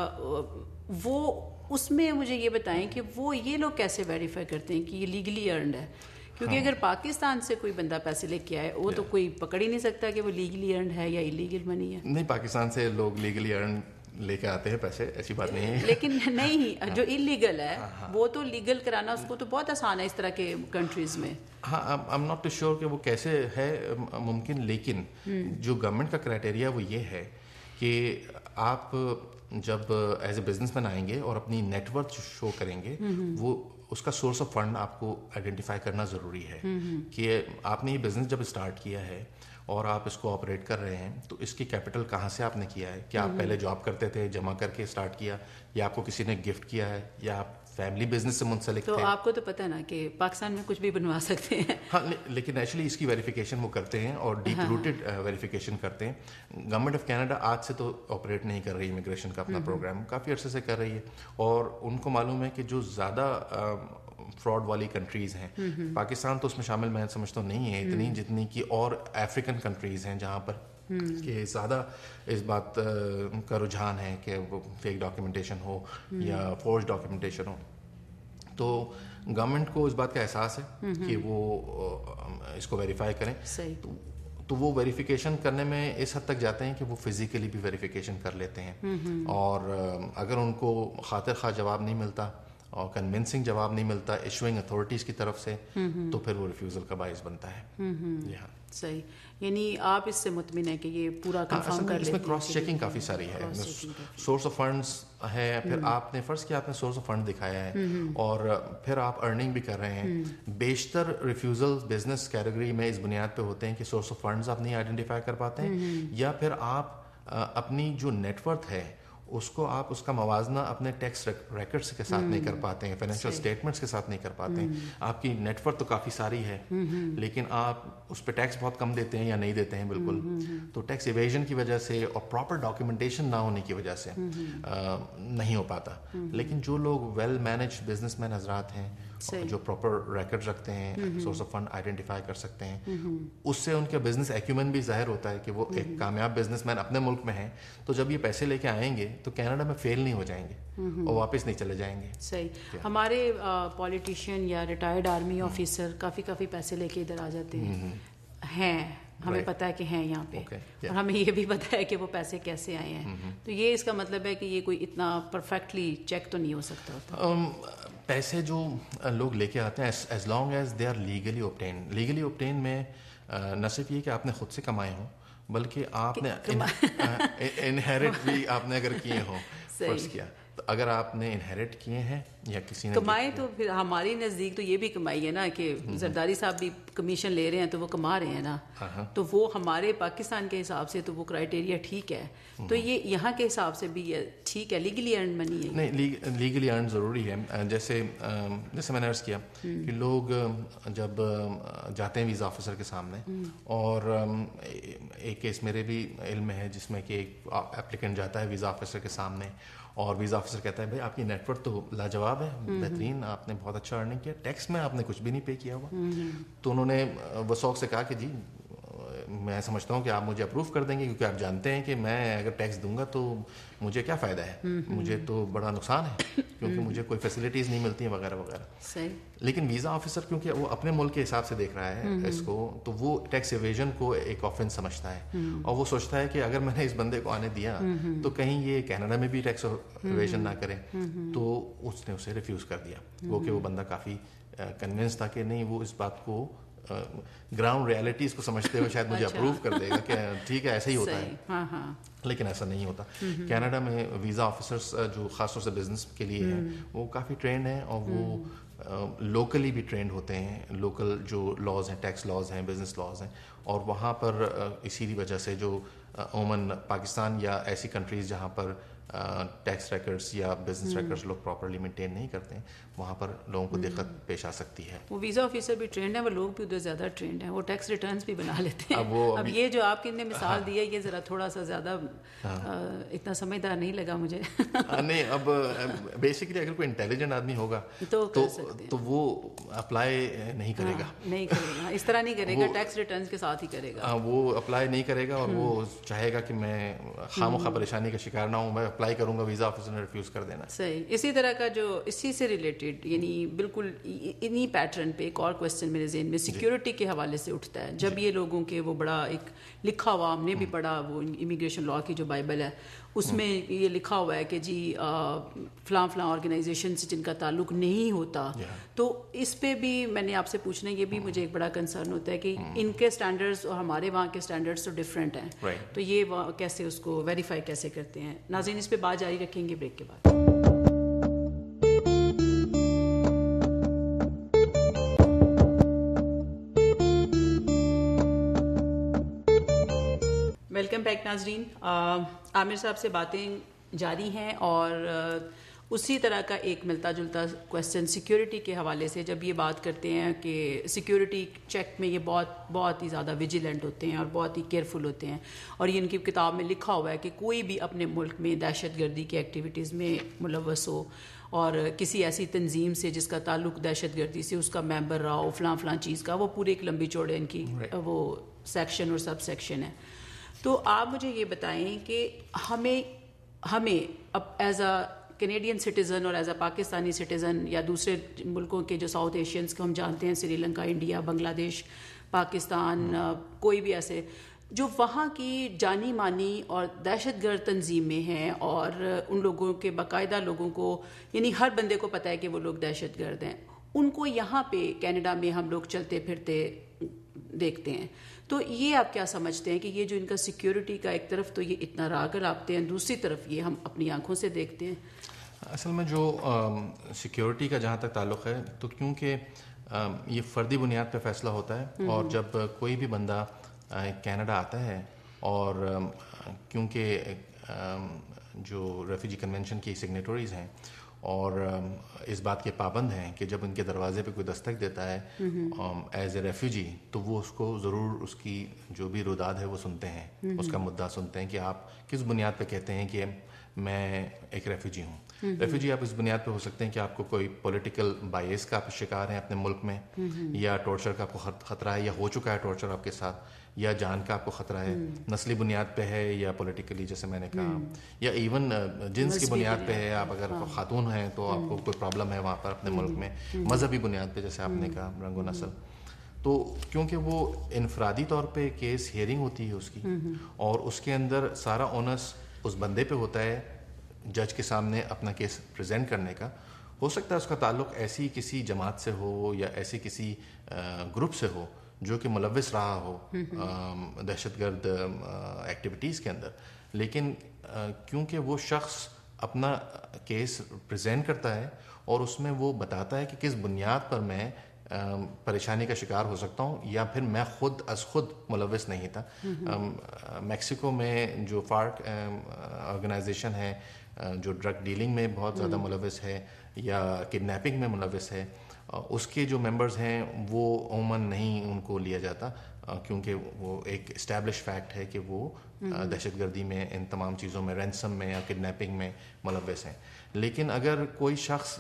وہ اس میں مجھے یہ بتائیں کہ وہ یہ لوگ کیسے ویریفائی کرتے ہیں کہ یہ لیگلی ارنڈ ہے؟ کیونکہ اگر پاکستان سے کوئی بندہ پیسے لے کے آئے وہ تو کوئی پکڑ ہی نہیں سکتا کہ وہ لیگلی ارنڈ ہے یا انلیگل منی ہے. نہیں، پاکستان سے لوگ لیگلی ارنڈ لے کے آتے ہیں پیسے، ایسی بات نہیں ہے. لیکن نہیں، جو انلیگل ہے وہ تو لیگل کرانا اس کو تو بہت آسان ہے اس طرح کے کنٹریز میں. ہاں، I am not too sure کہ وہ کیسے ہے ممکن، لیکن جو گورنمنٹ کا کرائٹیریا وہ یہ ہے کہ آپ جب ایز اے بزنس مین آئیں گے اور اپنی نیٹ ورتھ شو کریں گے، وہ اس کا سورس آف فنڈ آپ کو آئیڈینٹیفائی کرنا ضروری ہے کہ آپ نے یہ بزنس جب اسٹارٹ کیا ہے اور آپ اس کو آپریٹ کر رہے ہیں تو اس کی کیپٹل کہاں سے آپ نے کیا ہے. کیا آپ پہلے جاب کرتے تھے، جمع کر کے اسٹارٹ کیا، یا آپ کو کسی نے گفٹ کیا ہے، یا آپ فیملی بزنس سے منسلک تھے؟ تو آپ کو تو پتہ نا کہ پاکستان میں کچھ بھی بنوا سکتے ہیں. ہاں، لیکن ایکچولی اس کی ویریفیکیشن وہ کرتے ہیں اور ڈیپ روٹڈ ویریفیکیشن کرتے ہیں. گورنمنٹ آف کینیڈا آج سے تو آپریٹ نہیں کر رہی امیگریشن کا اپنا پروگرام، کافی عرصے سے کر رہی ہے، اور ان کو معلوم ہے کہ جو زیادہ فراڈ والی کنٹریز ہیں، پاکستان تو اس میں شامل میں سمجھتا ہوں نہیں ہے اتنی جتنی کہ اور افریقن کنٹریز ہیں جہاں پر کہ زیادہ اس بات کا رجحان ہے کہ وہ فیک ڈاکیومنٹیشن ہو یا فورج ڈاکیومنٹیشن ہو. تو گورنمنٹ کو اس بات کا احساس ہے کہ وہ اس کو ویریفائی کریں. تو وہ ویریفیکیشن کرنے میں اس حد تک جاتے ہیں کہ وہ فزیکلی بھی ویریفیکیشن کر لیتے ہیں، اور اگر ان کو خاطر خواہ جواب نہیں ملتا اور کنونسنگ جواب نہیں ملتا ایشوئنگ اتھارٹیز کی طرف سے، تو پھر وہ ریفیوزل کا باعث بنتا ہے. صحیح، یعنی آپ اس سے مطمئن ہیں کہ یہ پورا کنفرم کر لیتے ہیں. اس میں کراس چیکنگ کافی ساری ہے، سورس آف فنڈز ہے، پھر آپ نے فرض کیا آپ نے سورس آف فنڈ دکھایا ہے اور پھر آپ ارننگ بھی کر رہے ہیں. بیشتر ریفیوزل بزنس کیٹیگری میں اس بنیاد پہ ہوتے ہیں کہ سورس آف فنڈز آپ نہیں آئیڈینٹیفائی کر پاتے ہیں، یا پھر آپ اپنی جو نیٹ ورتھ ہے اس کو آپ اس کا موازنہ اپنے ٹیکس ریکارڈز کے ساتھ نہیں کر پاتے ہیں، فائنینشیل اسٹیٹمنٹس کے ساتھ نہیں کر پاتے ہیں. آپ کی نیٹ ورتھ تو کافی ساری ہے لیکن آپ اس پہ ٹیکس بہت کم دیتے ہیں یا نہیں دیتے ہیں بالکل. تو ٹیکس ایویژن کی وجہ سے اور پراپر ڈاکیومنٹیشن نہ ہونے کی وجہ سے نہیں ہو پاتا. لیکن جو لوگ ویل مینج بزنس مین حضرات ہیں جو پراپر ریکارڈ رکھتے ہیں، سورس آف فنڈ آئیڈینٹیفائی کر سکتے ہیں، اس سے ان کا بزنس ایکیومن بھی ظاہر ہوتا ہے کہ وہ ایک کامیاب بزنس مین اپنے ملک میں ہیں. تو جب یہ پیسے لے کے آئیں گے تو کینیڈا میں فیل نہیں ہو جائیں گے اور واپس نہیں چلے جائیں گے. صحیح. ہمارے پولیٹیشین یا ریٹائرڈ آرمی آفیسر کافی پیسے لے کے ادھر آ جاتے ہیں ہمیں پتا ہے کہ ہیں یہاں پہ اور ہمیں یہ بھی پتا ہے کہ وہ پیسے کیسے آئے ہیں. تو یہ اس کا مطلب ہے کہ یہ کوئی اتنا پرفیکٹلی چیک تو نہیں ہو سکتا ہوتا. پیسے جو لوگ لے کے آتے ہیں as long as they are legally obtain میں نہ صرف یہ کہ آپ نے خود سے کمائے ہوں بلکہ آپ نے انہیریٹ بھی آپ نے اگر کیے ہوں. فرض کیا تو اگر آپ نے انہیریٹ کیے ہیں یا کسی نے کمائے تو پھر ہماری نزدیک تو یہ بھی کمائی ہے نا کہ زرداری صاحب بھی کمیشن لے رہے ہیں تو وہ کما رہے ہیں نا, تو وہ ہمارے پاکستان کے حساب سے تو وہ کرائٹیریا ٹھیک ہے. تو یہ یہاں کے حساب سے بھی ٹھیک ہے, لیگلی ارن منی ہے. نہیں, لیگلی ارن ضروری ہے. جیسے میں نے عرض کیا کہ لوگ جب جاتے ہیں ویزا آفیسر کے سامنے, اور ایک کیس میرے بھی علم ہے جس میں کہ ایک اپلیکنٹ جاتا ہے ویزا آفیسر کے سامنے اور ویزا آفیسر کہتا ہے بھائی آپ کی نیٹ ورتھ تو لاجواب ہے, بہترین, آپ نے بہت اچھا ارننگ کیا, ٹیکس میں آپ نے کچھ بھی نہیں پے کیا ہوا. تو انہوں نے وثوق سے کہا کہ جی میں سمجھتا ہوں کہ آپ مجھے اپروو کر دیں گے کیونکہ آپ جانتے ہیں کہ میں اگر ٹیکس دوں گا تو مجھے کیا فائدہ ہے, مجھے تو بڑا نقصان ہے کیونکہ مجھے کوئی فیسلٹیز نہیں ملتی ہیں وغیرہ وغیرہ. صحیح. لیکن ویزا آفیسر کیونکہ وہ اپنے ملک کے حساب سے دیکھ رہا ہے اس کو, تو وہ ٹیکس ایویژن کو ایک آفینس سمجھتا ہے اور وہ سوچتا ہے کہ اگر میں نے اس بندے کو آنے دیا تو کہیں یہ کینیڈا میں بھی ٹیکس ایویژن نہ کرے. تو اس نے اسے ریفیوز کر دیا. وہ کہ وہ بندہ کافی کنونس تھا کہ نہیں, وہ اس بات کو گراؤنڈ ریالٹیز کو سمجھتے ہوئے شاید مجھے اپروو کر دے گا کہ ٹھیک ہے ایسا ہی ہوتا ہے. لیکن ایسا نہیں ہوتا. کینیڈا میں ویزا آفیسرس جو خاص طور سے بزنس کے لیے ہیں وہ کافی ٹرینڈ ہیں اور وہ لوکلی بھی ٹرینڈ ہوتے ہیں. لوکل جو لاز ہیں, ٹیکس لاز ہیں, بزنس لاز ہیں, اور وہاں پر اسی وجہ سے جو عموماً پاکستان یا ایسی کنٹریز جہاں پر ٹیکس ریکارڈس یا بزنس ریکارڈس لوگ پراپرلی مینٹین نہیں کرتے ہیں وہاں پر لوگوں کو دقت پیش آ سکتی ہے. وہ ویزا آفیسر بھی ٹرینڈ ہے, وہ لوگ بھی ادھر زیادہ ٹرینڈ ہیں, وہ ٹیکس ریٹرنس بھی بنا لیتے ہیں. اب یہ جو آپ نے مثال دی ہے یہ ذرا تھوڑا سا زیادہ اتنا سمجھدار نہیں لگا مجھے. نہیں, اب بیسکلی اگر کوئی انٹیلیجنٹ آدمی ہوگا تو وہ اپلائی نہیں کرے گا. نہیں کرے گا, اس طرح نہیں کرے گا, ٹیکس ریٹرنس کے ساتھ ہی کرے گا. وہ اپلائی نہیں کرے گا اور وہ چاہے گا کہ میں خامخواہ پریشانی کا شکار نہ ہوں, میں اپلائی کروں گا, ویزا آفیسر نے ریفیوز کر دینا. صحیح. اسی طرح کا جو اسی سے ریلیٹڈ یعنی بالکل انہی پیٹرن پہ ایک اور کوشچن میرے ذہن میں سیکیورٹی کے حوالے سے اٹھتا ہے. جب یہ لوگوں کے وہ بڑا ایک لکھا ہوا, ہم نے بھی پڑھا وہ امیگریشن لاء کی جو بائبل ہے اس میں یہ لکھا ہوا ہے کہ جی فلاں فلاں آرگنائزیشن سے جن کا تعلق نہیں ہوتا, تو اس پہ بھی میں نے آپ سے پوچھنا, یہ بھی مجھے ایک بڑا کنسرن ہوتا ہے کہ ان کے اسٹینڈرڈس اور ہمارے وہاں کے اسٹینڈرڈس تو ڈفرینٹ ہیں, تو یہ کیسے اس کو ویریفائی کیسے کرتے ہیں. ناظرین اس پہ بات جاری رکھیں گے بریک کے بعد. ویلکم بیک ناظرین. عامر صاحب سے باتیں جاری ہیں اور اسی طرح کا ایک ملتا جلتا کویسچن سیکیورٹی کے حوالے سے, جب یہ بات کرتے ہیں کہ سیکیورٹی چیک میں یہ بہت ہی زیادہ ویجیلنٹ ہوتے ہیں اور بہت ہی کیئرفل ہوتے ہیں, اور یہ ان کی کتاب میں لکھا ہوا ہے کہ کوئی بھی اپنے ملک میں دہشت گردی کی ایکٹیویٹیز میں ملوث ہو اور کسی ایسی تنظیم سے جس کا تعلق دہشت گردی سے اس کا ممبر رہا ہو فلاں چیز کا, وہ پورے ایک لمبی چوڑے ان کی وہ سیکشن اور سب سیکشن ہے. تو آپ مجھے یہ بتائیں کہ ہمیں اب ایز اے کینیڈین سٹیزن اور ایز اے پاکستانی سٹیزن یا دوسرے ملکوں کے جو ساؤتھ ایشینس کو ہم جانتے ہیں, سری لنکا, انڈیا, بنگلہ دیش, پاکستان, کوئی بھی ایسے جو وہاں کی جانی مانی اور دہشت گرد تنظیمیں ہیں اور ان لوگوں کے باقاعدہ لوگوں کو یعنی ہر بندے کو پتہ ہے کہ وہ لوگ دہشت گرد ہیں, ان کو یہاں پہ کینیڈا میں ہم لوگ چلتے پھرتے دیکھتے ہیں. تو یہ آپ کیا سمجھتے ہیں کہ یہ جو ان کا سیکیورٹی کا ایک طرف تو یہ اتنا راگ رابطے ہیں, دوسری طرف یہ ہم اپنی آنکھوں سے دیکھتے ہیں. اصل میں جو سیکیورٹی کا جہاں تک تعلق ہے تو کیونکہ یہ فردی بنیاد پہ فیصلہ ہوتا ہے, اور جب کوئی بھی بندہ کینیڈا آتا ہے اور کیونکہ جو ریفیوجی کنونشن کی سگنیٹریز ہیں اور اس بات کے پابند ہیں کہ جب ان کے دروازے پہ کوئی دستک دیتا ہے ایز اے ریفیوجی تو وہ اس کو ضرور اس کی جو بھی روداد ہے وہ سنتے ہیں, اس کا مدعا سنتے ہیں کہ آپ کس بنیاد پہ کہتے ہیں کہ میں ایک ریفیوجی ہوں. ریفیوجی آپ اس بنیاد پہ ہو سکتے ہیں کہ آپ کو کوئی پولیٹیکل بائیس کا آپ شکار ہیں اپنے ملک میں, یا ٹارچر کا آپ کو خطرہ ہے یا ہو چکا ہے ٹارچر آپ کے ساتھ, یا جان کا آپ کو خطرہ ہے, نسلی بنیاد پہ ہے یا پولیٹیکلی جیسے میں نے کہا, یا ایون جنس کی بنیاد پہ ہے, آپ اگر خاتون ہیں تو آپ کو کوئی پرابلم ہے وہاں پر اپنے ملک میں, مذہبی بنیاد پہ جیسے آپ نے کہا رنگ و نسل. تو کیونکہ وہ انفرادی طور پہ کیس ہیئرنگ ہوتی ہے اس کی، اور اس کے اندر سارا اونس اس بندے پہ ہوتا ہے جج کے سامنے اپنا کیس پریزنٹ کرنے کا. ہو سکتا ہے اس کا تعلق ایسی کسی جماعت سے ہو یا ایسی کسی گروپ سے ہو جو کہ ملوث رہا ہو دہشت گرد ایکٹیویٹیز کے اندر، لیکن کیونکہ وہ شخص اپنا کیس پریزنٹ کرتا ہے اور اس میں وہ بتاتا ہے کہ کس بنیاد پر میں پریشانی کا شکار ہو سکتا ہوں، یا پھر میں خود ملوث نہیں تھا. میکسیکو میں جو فارک آرگنائزیشن ہے جو ڈرگ ڈیلنگ میں بہت زیادہ ملوث ہے یا کڈنیپنگ میں ملوث ہے، اس کے جو ممبرز ہیں وہ عموماً نہیں ان کو لیا جاتا، کیونکہ وہ ایک اسٹیبلش فیکٹ ہے کہ وہ دہشت گردی میں ان تمام چیزوں میں، رینسم میں یا کڈنیپنگ میں ملوث ہیں. لیکن اگر کوئی شخص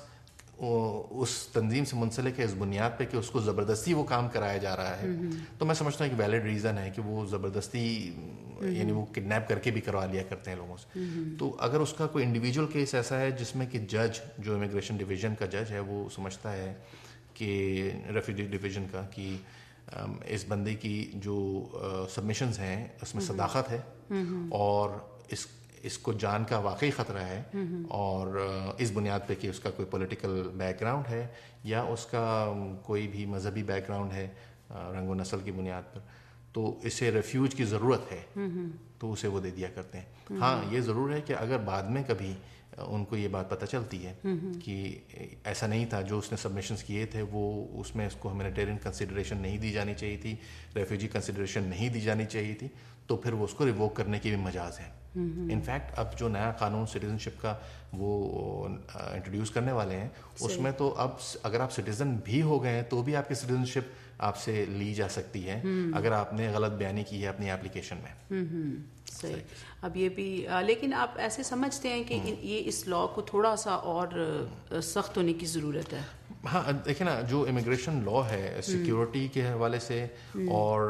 اس تنظیم سے منسلک ہے اس بنیاد پہ کہ اس کو زبردستی وہ کام کرایا جا رہا ہے، تو میں سمجھتا ہوں کہ ویلڈ ریزن ہے کہ وہ زبردستی یعنی وہ کڈنیپ کر کے بھی کروا لیا کرتے ہیں لوگوں سے. تو اگر اس کا کوئی انڈیویجول کیس ایسا ہے جس میں کہ جج جو امیگریشن ڈویژن کا جج ہے وہ سمجھتا ہے کہ ریفیوجی ڈویژن کا کہ اس بندے کی جو سبمیشنز ہیں اس میں صداقت ہے اور اس کو جان کا واقعی خطرہ ہے، اور اس بنیاد پہ کہ اس کا کوئی پولیٹیکل بیک گراؤنڈ ہے یا اس کا کوئی بھی مذہبی بیک گراؤنڈ ہے رنگ و نسل کی بنیاد پر، تو اسے ریفیوج کی ضرورت ہے تو اسے وہ دے دیا کرتے ہیں. ہاں یہ ضرور ہے کہ اگر بعد میں کبھی ان کو یہ بات پتہ چلتی ہے کہ ایسا نہیں تھا، جو اس نے سبمیشنز کیے تھے وہ اس میں اس کو ہیومینیٹیرین کنسیڈریشن نہیں دی جانی چاہیے تھی، ریفیوجی کنسیڈریشن نہیں دی جانی چاہیے تھی، تو پھر وہ اس کو ریووک کرنے کی بھی مجاز ہے. انفیکٹ اب جو نیا قانون سٹیزن شپ کا وہ انٹروڈیوس کرنے والے ہیں اس میں تو اب اگر آپ سٹیزن بھی ہو گئے ہیں تو بھی آپ کی سٹیزن شپ آپ سے لی جا سکتی ہے اگر آپ نے غلط بیانی کی ہے اپنی اپلیکیشن میں. صحیح. اب یہ بھی لیکن آپ ایسے سمجھتے ہیں کہ یہ اس لا کو تھوڑا سا اور سخت ہونے کی ضرورت ہے؟ ہاں دیکھیں نا، جو امیگریشن لا ہے سیکیورٹی کے حوالے سے اور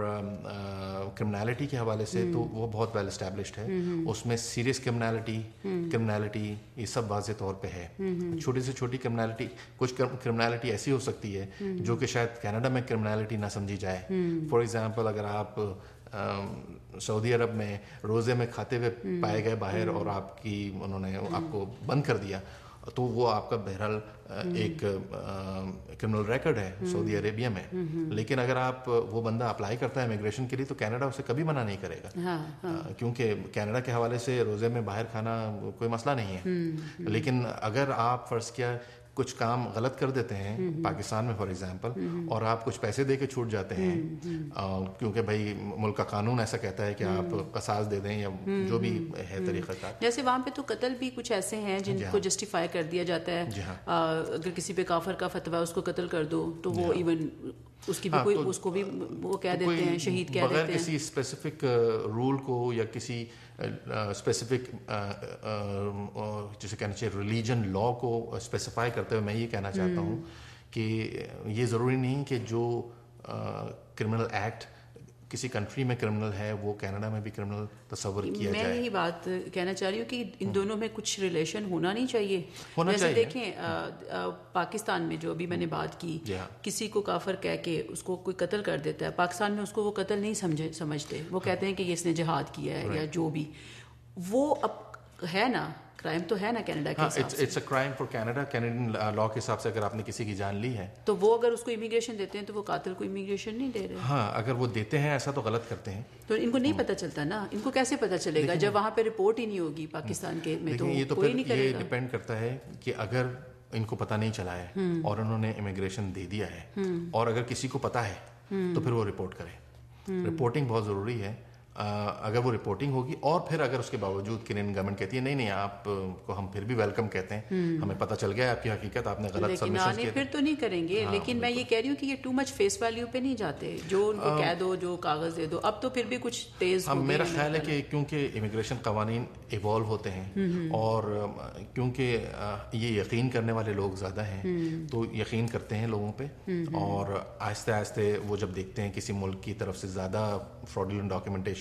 کرمنالٹی کے حوالے سے تو وہ بہت ویل اسٹیبلشڈ ہے. اس میں سیریس کرمنالٹی یہ سب واضح طور پہ ہے. چھوٹی سے چھوٹی کرمنالٹی، کچھ کرمنالٹی ایسی ہو سکتی ہے جو کہ شاید کینیڈا میں کرمنالٹی نہ سمجھی جائے. فار ایگزامپل اگر آپ سعودی عرب میں روزے میں کھاتے ہوئے پائے گئے باہر اور انہوں نے آپ کو بند کر دیا، تو وہ آپ کا بہرحال ایک کرمنل ریکارڈ ہے سعودی عربیہ میں. لیکن اگر آپ وہ بندہ اپلائی کرتا ہے امیگریشن کے لیے تو کینیڈا اسے کبھی منع نہیں کرے گا، کیونکہ کینیڈا کے حوالے سے روزے میں باہر کھانا کوئی مسئلہ نہیں ہے. لیکن اگر آپ فرض کیا کچھ کام غلط کر دیتے ہیں پاکستان میں فار ایگزامپل، اور آپ کچھ پیسے دے کے چھوٹ جاتے ہیں کیونکہ بھائی ملک کا قانون ایسا کہتا ہے کہ آپ قصاص دے دیں یا جو بھی ہے طریقہ کار. جیسے وہاں پہ تو قتل بھی کچھ ایسے ہیں جن کو جسٹیفائی کر دیا جاتا ہے. اگر کسی پہ کافر کا فتویٰ اس کو قتل کر دو تو وہ ایون اس کی بھی کوئی اس کو بھی وہ کہہ دیتے ہیں شہید کہہ دیتے ہیں، بغیر کسی اسپیسیفک رول کو یا کسی اسپیسیفک جسے کہنا چاہیے ریلیجن لا کو اسپیسیفائی کرتے ہوئے میں یہ کہنا چاہتا ہوں کہ یہ ضروری نہیں کہ جو کرمنل ایکٹ کسی کنٹری میں کرمنل ہے وہ کینیڈا میں بھی کرمنل تصور کیا جائے. میں یہی بات کہنا چاہ رہی ہوں کہ ان دونوں میں کچھ ریلیشن ہونا نہیں چاہیے. جیسے دیکھیں پاکستان میں جو ابھی میں نے بات کی، کسی کو کافر کہہ کے اس کو کوئی قتل کر دیتا ہے، پاکستان میں اس کو وہ قتل نہیں سمجھتے، وہ کہتے ہیں کہ اس نے جہاد کیا ہے یا جو بھی. وہ اب ہے نا کرائم تو ہے نا کینیڈا کے حساب سے. It's a crime for Canada, Canadian law کے حساب سے اگر آپ نے کسی کی جان لی ہے تو وہ اگر اس کو امیگریشن دیتے ہیں تو وہ قاتل کو امیگریشن نہیں دے رہے. ہاں اگر وہ دیتے ہیں ایسا تو غلط کرتے ہیں. تو ان کو نہیں پتہ چلتا نا، ان کو کیسے پتہ چلے گا جب وہاں پہ رپورٹ ہی نہیں ہوگی پاکستان کے میں؟ تو کوئی نہیں کرے گا. یہ ڈپینڈ کرتا ہے کہ اگر ان کو پتہ نہیں چلا ہے اور انہوں نے امیگریشن دے دیا ہے اور اگر کسی کو پتہ ہے تو پھر وہ رپورٹ کرے. رپورٹنگ بہت ضروری ہے. اگر وہ رپورٹنگ ہوگی اور پھر اگر اس کے باوجود کینیڈین گورنمنٹ کہتی ہے نہیں آپ کو ہم پھر بھی ویلکم کہتے ہیں، ہمیں پتہ چل گیا آپ کی حقیقت، آپ نے غلط سبمیشن کیے، پھر تو نہیں کریں گے. لیکن میں یہ کہہ رہی ہوں کہ یہ ٹو مچ فیس ویلیو پہ نہیں جاتے، جو ان کو کہہ دو جو کاغذ دے دو. اب تو پھر بھی کچھ تیز ہو گئے. میرا خیال ہے کہ کیونکہ امیگریشن قوانین ایوالو ہوتے ہیں اور کیونکہ یہ یقین کرنے والے لوگ زیادہ ہیں تو یقین کرتے ہیں لوگوں پہ، اور آہستہ آہستہ وہ جب دیکھتے ہیں کسی ملک کی طرف سے زیادہ فراڈولنٹ ڈاکیومنٹیشن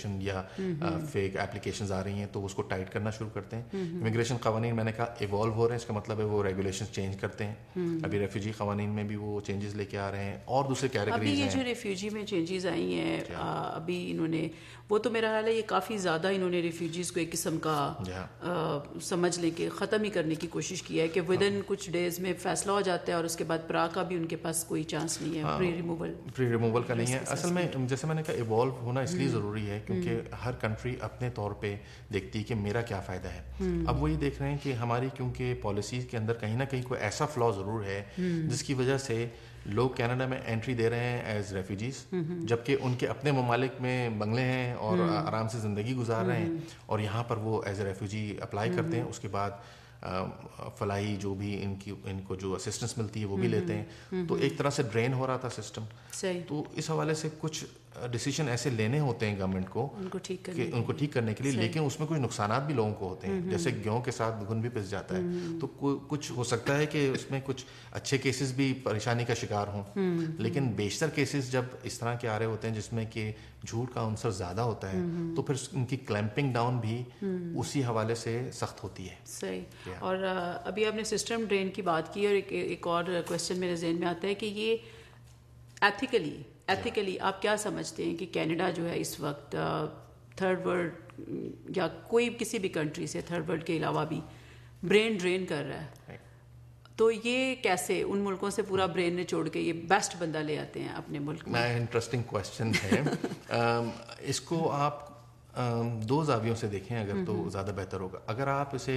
امیگریشن یا فیک اپلیکیشنز آ رہی ہیں تو اس کو ٹائٹ کرنا شروع کرتے ہیں. امیگریشن قوانین میں نے کہا ایوالو ہو رہے ہیں, اس کا مطلب ہے وہ ریگولیشن چینج کرتے ہیں. ابھی ریفیوجی قوانین میں بھی وہ چینجز لے کے آ رہے ہیں, اور دوسرے کیٹیگریز ہیں. ابھی یہ جو ریفیوجی میں چینجز آئی ہیں ابھی انہوں نے, وہ تو میرا خیال ہے یہ کافی زیادہ انہوں نے ریفیوجیز کو ایک قسم کا سمجھ لیں کہ ختم ہی کرنے کی کوشش کی ہے کہ ود ان کچھ ڈیز میں فیصلہ ہو جاتا ہے اور اس کے بعد پرا کا بھی ان کے پاس کوئی چانس نہیں ہے, پری ریموول کا نہیں ہے. اصل میں جیسے میں نے کہا ایوالو ہونا اس لیے ضروری ہے کیونکہ ہر کنٹری اپنے طور پہ دیکھتی ہے کہ میرا کیا فائدہ ہے. اب وہ یہ دیکھ رہے ہیں کہ ہماری کیونکہ پالیسیز کے اندر کہیں نہ کہیں کوئی ایسا فلا ضرور ہے جس کی وجہ سے لوگ کینیڈا میں انٹری دے رہے ہیں ایز ریفیوجیز, جبکہ ان کے اپنے ممالک میں بنگلے ہیں اور آرام سے زندگی گزار رہے ہیں, اور یہاں پر وہ ایز اے ریفیوجی اپلائی کرتے ہیں. اس کے بعد فلاحی جو بھی ان کو جو اسسٹنس ملتی ہے وہ بھی لیتے ہیں. تو ایک طرح سے ڈرین ہو رہا تھا سسٹم. تو اس حوالے سے کچھ ڈیسیجن ایسے لینے ہوتے ہیں گورنمنٹ کو ان کو ٹھیک کرنے کے لیے, لیکن اس میں کچھ نقصانات بھی لوگوں کو ہوتے ہیں. جیسے گیہوں کے ساتھ گھن بھی پس جاتا ہے, تو کچھ ہو سکتا ہے کہ اس میں کچھ اچھے کیسز بھی پریشانی کا شکار ہوں, لیکن بیشتر کیسز جب اس طرح کے آ رہے ہوتے ہیں جس میں کہ جھوٹ کا عنصر زیادہ ہوتا ہے تو پھر ان کی کلیمپنگ ڈاؤن بھی اسی حوالے سے سخت ہوتی ہے. صحیح. اور ابھی آپ نے سسٹم ڈرین کی بات کی, اور ایک اور کوشچن میرے ذہن میں آتا ہے کہ یہ ایتھیکلی آپ کیا سمجھتے ہیں کہ کینیڈا جو ہے اس وقت تھرڈ ورلڈ یا کوئی کسی بھی کنٹری سے تھرڈ ورلڈ کے علاوہ بھی برین ڈرین کر رہا ہے, تو یہ کیسے ان ملکوں سے پورا برین نچوڑ کے یہ بیسٹ بندہ لے آتے ہیں اپنے ملک میں؟ انٹرسٹنگ کوشچن ہے. اس کو آپ دو زاویوں سے دیکھیں اگر تو زیادہ بہتر ہوگا. اگر آپ اسے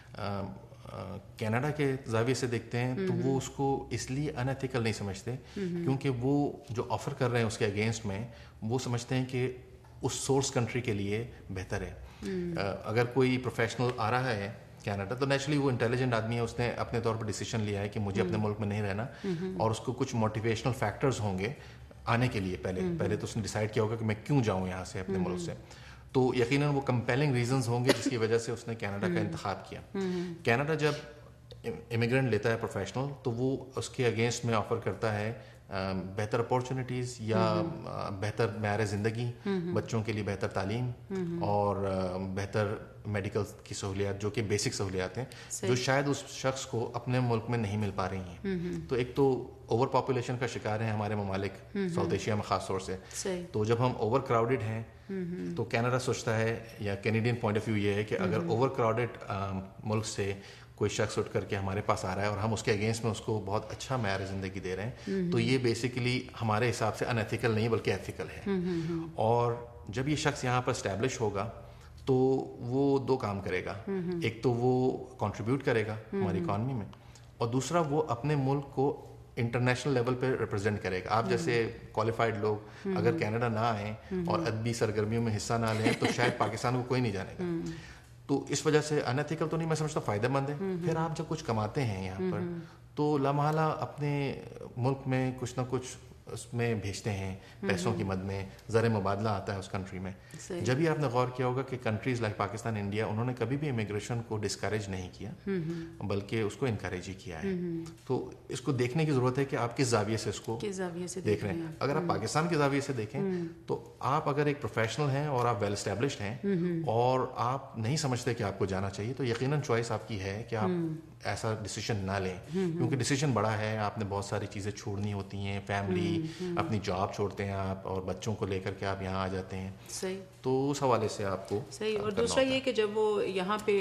کینیڈا کے زاویے سے دیکھتے ہیں تو وہ اس کو اس لیے ان ایتھیکل نہیں سمجھتے کیونکہ وہ جو آفر کر رہے ہیں اس کے اگینسٹ میں وہ سمجھتے ہیں کہ اس سورس کنٹری کے لیے بہتر ہے. اگر کوئی پروفیشنل آ رہا ہے کینیڈا تو نیچرلی وہ انٹیلیجنٹ آدمی ہے, اس نے اپنے طور پر ڈیسیشن لیا ہے کہ مجھے اپنے ملک میں نہیں رہنا, اور اس کو کچھ موٹیویشنل فیکٹرز ہوں گے آنے کے لیے. پہلے تو اس نے ڈیسائیڈ کیا ہوگا کہ میں کیوں جاؤں یہاں سے اپنے ملک سے, تو یقیناً وہ کمپیلنگ ریزنز ہوں گے جس کی وجہ سے اس نے کینیڈا کا انتخاب کیا. کینیڈا جب امیگرینٹ لیتا ہے پروفیشنل تو وہ اس کے اگینسٹ میں آفر کرتا ہے بہتر اپارچونیٹیز یا بہتر معیار زندگی, بچوں کے لیے بہتر تعلیم اور بہتر میڈیکل کی سہولیات جو کہ بیسک سہولیات ہیں جو شاید اس شخص کو اپنے ملک میں نہیں مل پا رہی ہیں. تو ایک تو اوور پاپولیشن کا شکار ہیں ہمارے ممالک ساؤتھ ایشیا میں خاص طور سے, تو جب ہم اوور کراؤڈڈ ہیں تو کینیڈا سوچتا ہے یا کینیڈین پوائنٹ آف ویو یہ ہے کہ اگر اوور کراؤڈڈ ملک سے کوئی شخص اٹھ کر کے ہمارے پاس آ رہا ہے اور ہم اس کے اگینسٹ میں اس کو بہت اچھا معیار زندگی دے رہے ہیں تو یہ بیسیکلی ہمارے حساب سے ان ایتھیکل نہیں بلکہ ایتھیکل ہے. اور جب یہ شخص یہاں پر اسٹیبلش ہوگا تو وہ دو کام کرے گا, ایک تو وہ کنٹریبیوٹ کرے گا ہماری اکانومی میں, اور دوسرا وہ اپنے ملک کو انٹرنیشنل لیول پہ ریپرزینٹ کرے گا. آپ جیسے کوالیفائڈ لوگ اگر کینیڈا نہ آئیں اور ادبی سرگرمیوں میں حصہ نہ لیں تو شاید پاکستان کو کوئی نہیں جانے گا. تو اس وجہ سے ان ایتھیکل تو نہیں, میں سمجھتا فائدہ مند ہے. پھر آپ جب کچھ کماتے ہیں یہاں پر تو لامحالہ اپنے ملک میں کچھ نہ کچھ اس میں بھیجتے ہیں پیسوں کی مد میں, زر مبادلہ آتا ہے اس کنٹری میں. جب ہی آپ نے غور کیا ہوگا کہ کنٹریز لائک پاکستان, انڈیا, انہوں نے کبھی بھی امیگریشن کو ڈسکریج نہیں کیا بلکہ اس کو انکریج ہی کیا ہے. تو اس کو دیکھنے کی ضرورت ہے کہ آپ کس زاویے سے اس کو دیکھ رہے ہیں. اگر آپ پاکستان کے زاویے سے دیکھیں تو آپ اگر ایک پروفیشنل ہیں اور آپ ویل اسٹیبلشڈ ہیں اور آپ نہیں سمجھتے کہ آپ کو جانا چاہیے تو یقیناً چوائس آپ کی ہے کہ آپ ایسا ڈیسیشن نہ لیں, کیونکہ ڈیسیشن بڑا ہے, آپ نے بہت ساری چیزیں چھوڑنی ہوتی ہیں, فیملی, اپنی جاب چھوڑتے ہیں آپ, اور بچوں کو لے کر کے آپ یہاں آ جاتے ہیں. صحیح. تو اس حوالے سے آپ کو صحیح. اور دوسرا یہ کہ جب وہ یہاں پہ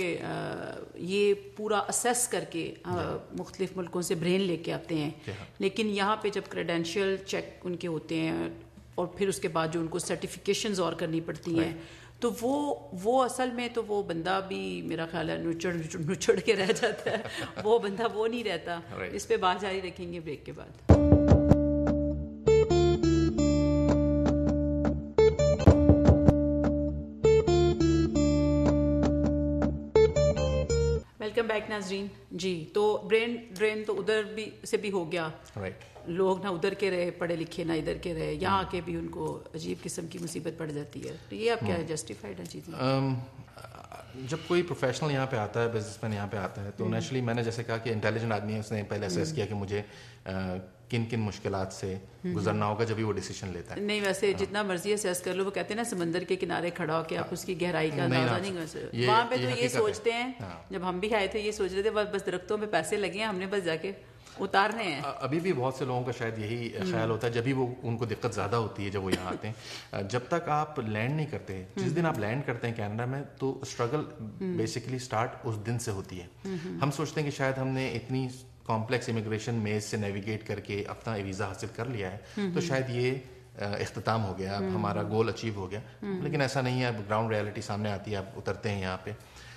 یہ پورا اسیس کر کے مختلف ملکوں سے برین لے کے آتے ہیں, لیکن یہاں پہ جب کریڈینشیل چیک ان کے ہوتے ہیں اور پھر اس کے بعد جو ان کو سرٹیفکیشنز اور کرنی پڑتی ہیں تو وہ اصل میں تو وہ بندہ بھی میرا خیال ہے نچڑ کے رہ جاتا ہے. وہ بندہ وہ نہیں رہتا. اس پہ بات جاری رکھیں گے بریک کے بعد. ویلکم بیک ناظرین. جی, تو برین ڈرین تو ادھر بھی سے بھی ہو گیا. لوگ نہ ادھر کے رہے پڑھے لکھے نہ ادھر کے رہے, یہاں کے بھی ان کو عجیب قسم کی مصیبت پڑ جاتی ہے. تو یہ آپ کیا جسٹیفائڈ ہیں چیزیں؟ جب کوئی پروفیشنل یہاں پہ آتا ہے, بزنس مین یہاں پہ آتا ہے تو نیچرلی میں نے جیسے کہا کہ انٹیلیجنٹ آدمی ہے, اس نے پہلے اسیس کیا کہ مجھے کن کن مشکلات سے گزرنا ہوگا جب وہ ڈیسیشن لیتا ہے. نہیں ویسے جتنا مرضی اسیس کر لو, وہ کہتے ہیں نا سمندر کے کنارے کھڑا ہو کے آپ اس کی گہرائی کا اندازہ نہیں کر سکتے. وہاں پہ تو یہ سوچتے ہیں, جب ہم بھی آئے تھے یہ سوچ رہے تھے بس درختوں پہ پیسے لگے ہیں, ہم نے بس جا کے اتارنے ہیں. ابھی بھی بہت سے لوگوں کا شاید یہی خیال ہوتا ہے, جبھی وہ ان کو دقت زیادہ ہوتی ہے جب وہ یہاں آتے ہیں. جب تک آپ لینڈ نہیں کرتے, جس دن آپ لینڈ کرتے ہیں کینیڈا میں, تو اسٹرگل بیسیکلی اسٹارٹ اس دن سے ہوتی ہے. ہم سوچتے ہیں کہ شاید ہم نے اتنی کمپلیکس امیگریشن میز سے نیویگیٹ کر کے اپنا ویزا حاصل کر لیا ہے, تو شاید یہ اختتام ہو گیا, اب ہمارا گول اچیو ہو گیا. لیکن ایسا نہیں ہے. اب گراؤنڈ ریالٹی سامنے آتی ہے, آپ اترتے ہیں یہاں پہ,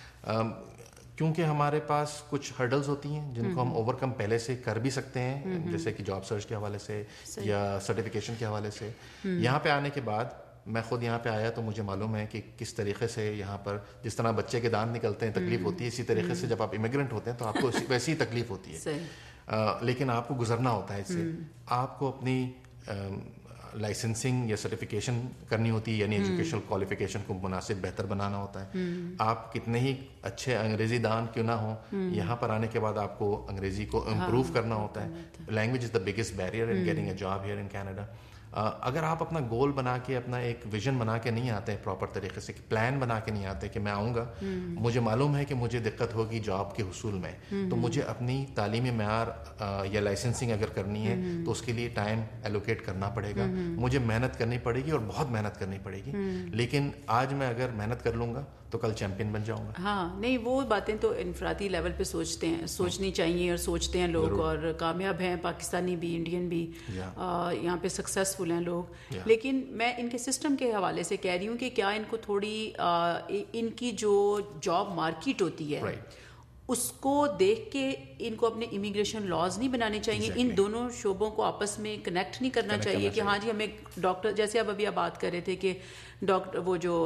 کیونکہ ہمارے پاس کچھ ہرڈلز ہوتی ہیں جن کو ہم اوور کم پہلے سے کر بھی سکتے ہیں, جیسے کہ جاب سرچ کے حوالے سے یا سرٹیفکیشن کے حوالے سے. یہاں پہ آنے کے بعد, میں خود یہاں پہ آیا تو مجھے معلوم ہے کہ کس طریقے سے یہاں پر جس طرح بچے کے دانت نکلتے ہیں تکلیف ہوتی ہے, اسی طریقے سے جب آپ امیگرینٹ ہوتے ہیں تو آپ کو ویسی ہی تکلیف ہوتی ہے. لیکن آپ کو گزرنا ہوتا ہے اس سے. آپ کو اپنی لائسنسنگ یا سرٹیفکیشن کرنی ہوتی ہے, یعنی ایجوکیشنل کوالیفیکیشن کو مناسب بہتر بنانا ہوتا ہے. آپ کتنے ہی اچھے انگریزی دان کیوں نہ ہوں, یہاں پر آنے کے بعد آپ کو انگریزی کو امپروو کرنا ہوتا ہے. Language is the biggest barrier in getting a job here in Canada. اگر آپ اپنا گول بنا کے, اپنا ایک ویژن بنا کے نہیں آتے ہیں پراپر طریقے سے, پلان بنا کے نہیں آتے کہ میں آؤں گا, مجھے معلوم ہے کہ مجھے دقت ہوگی جاب کے حصول میں, تو مجھے اپنی تعلیمی معیار یا لائسنسنگ اگر کرنی ہے تو اس کے لیے ٹائم ایلوکیٹ کرنا پڑے گا, مجھے محنت کرنی پڑے گی اور بہت محنت کرنی پڑے گی. لیکن آج میں اگر محنت کر لوں گا تو کل چیمپئن بن جاؤں گا. ہاں نہیں, وہ باتیں تو انفرادی لیول پہ سوچنی چاہیے, اور سوچتے ہیں لوگ, اور کامیاب ہیں پاکستانی بھی, انڈین بھی, یہاں پہ سکسیزفل ہیں لوگ. لیکن میں ان کے سسٹم کے حوالے سے کہہ رہی ہوں کہ کیا ان کو تھوڑی ان کی جو جاب مارکیٹ ہوتی ہے اس کو دیکھ کے ان کو اپنے امیگریشن لاز نہیں بنانے چاہیے. ان دونوں شعبوں کو آپس میں کنیکٹ نہیں کرنا چاہیے کہ ہاں جی ہمیں ڈاکٹر, جیسے ابھی آپ بات کر رہے تھے کہ ڈاکٹر وہ جو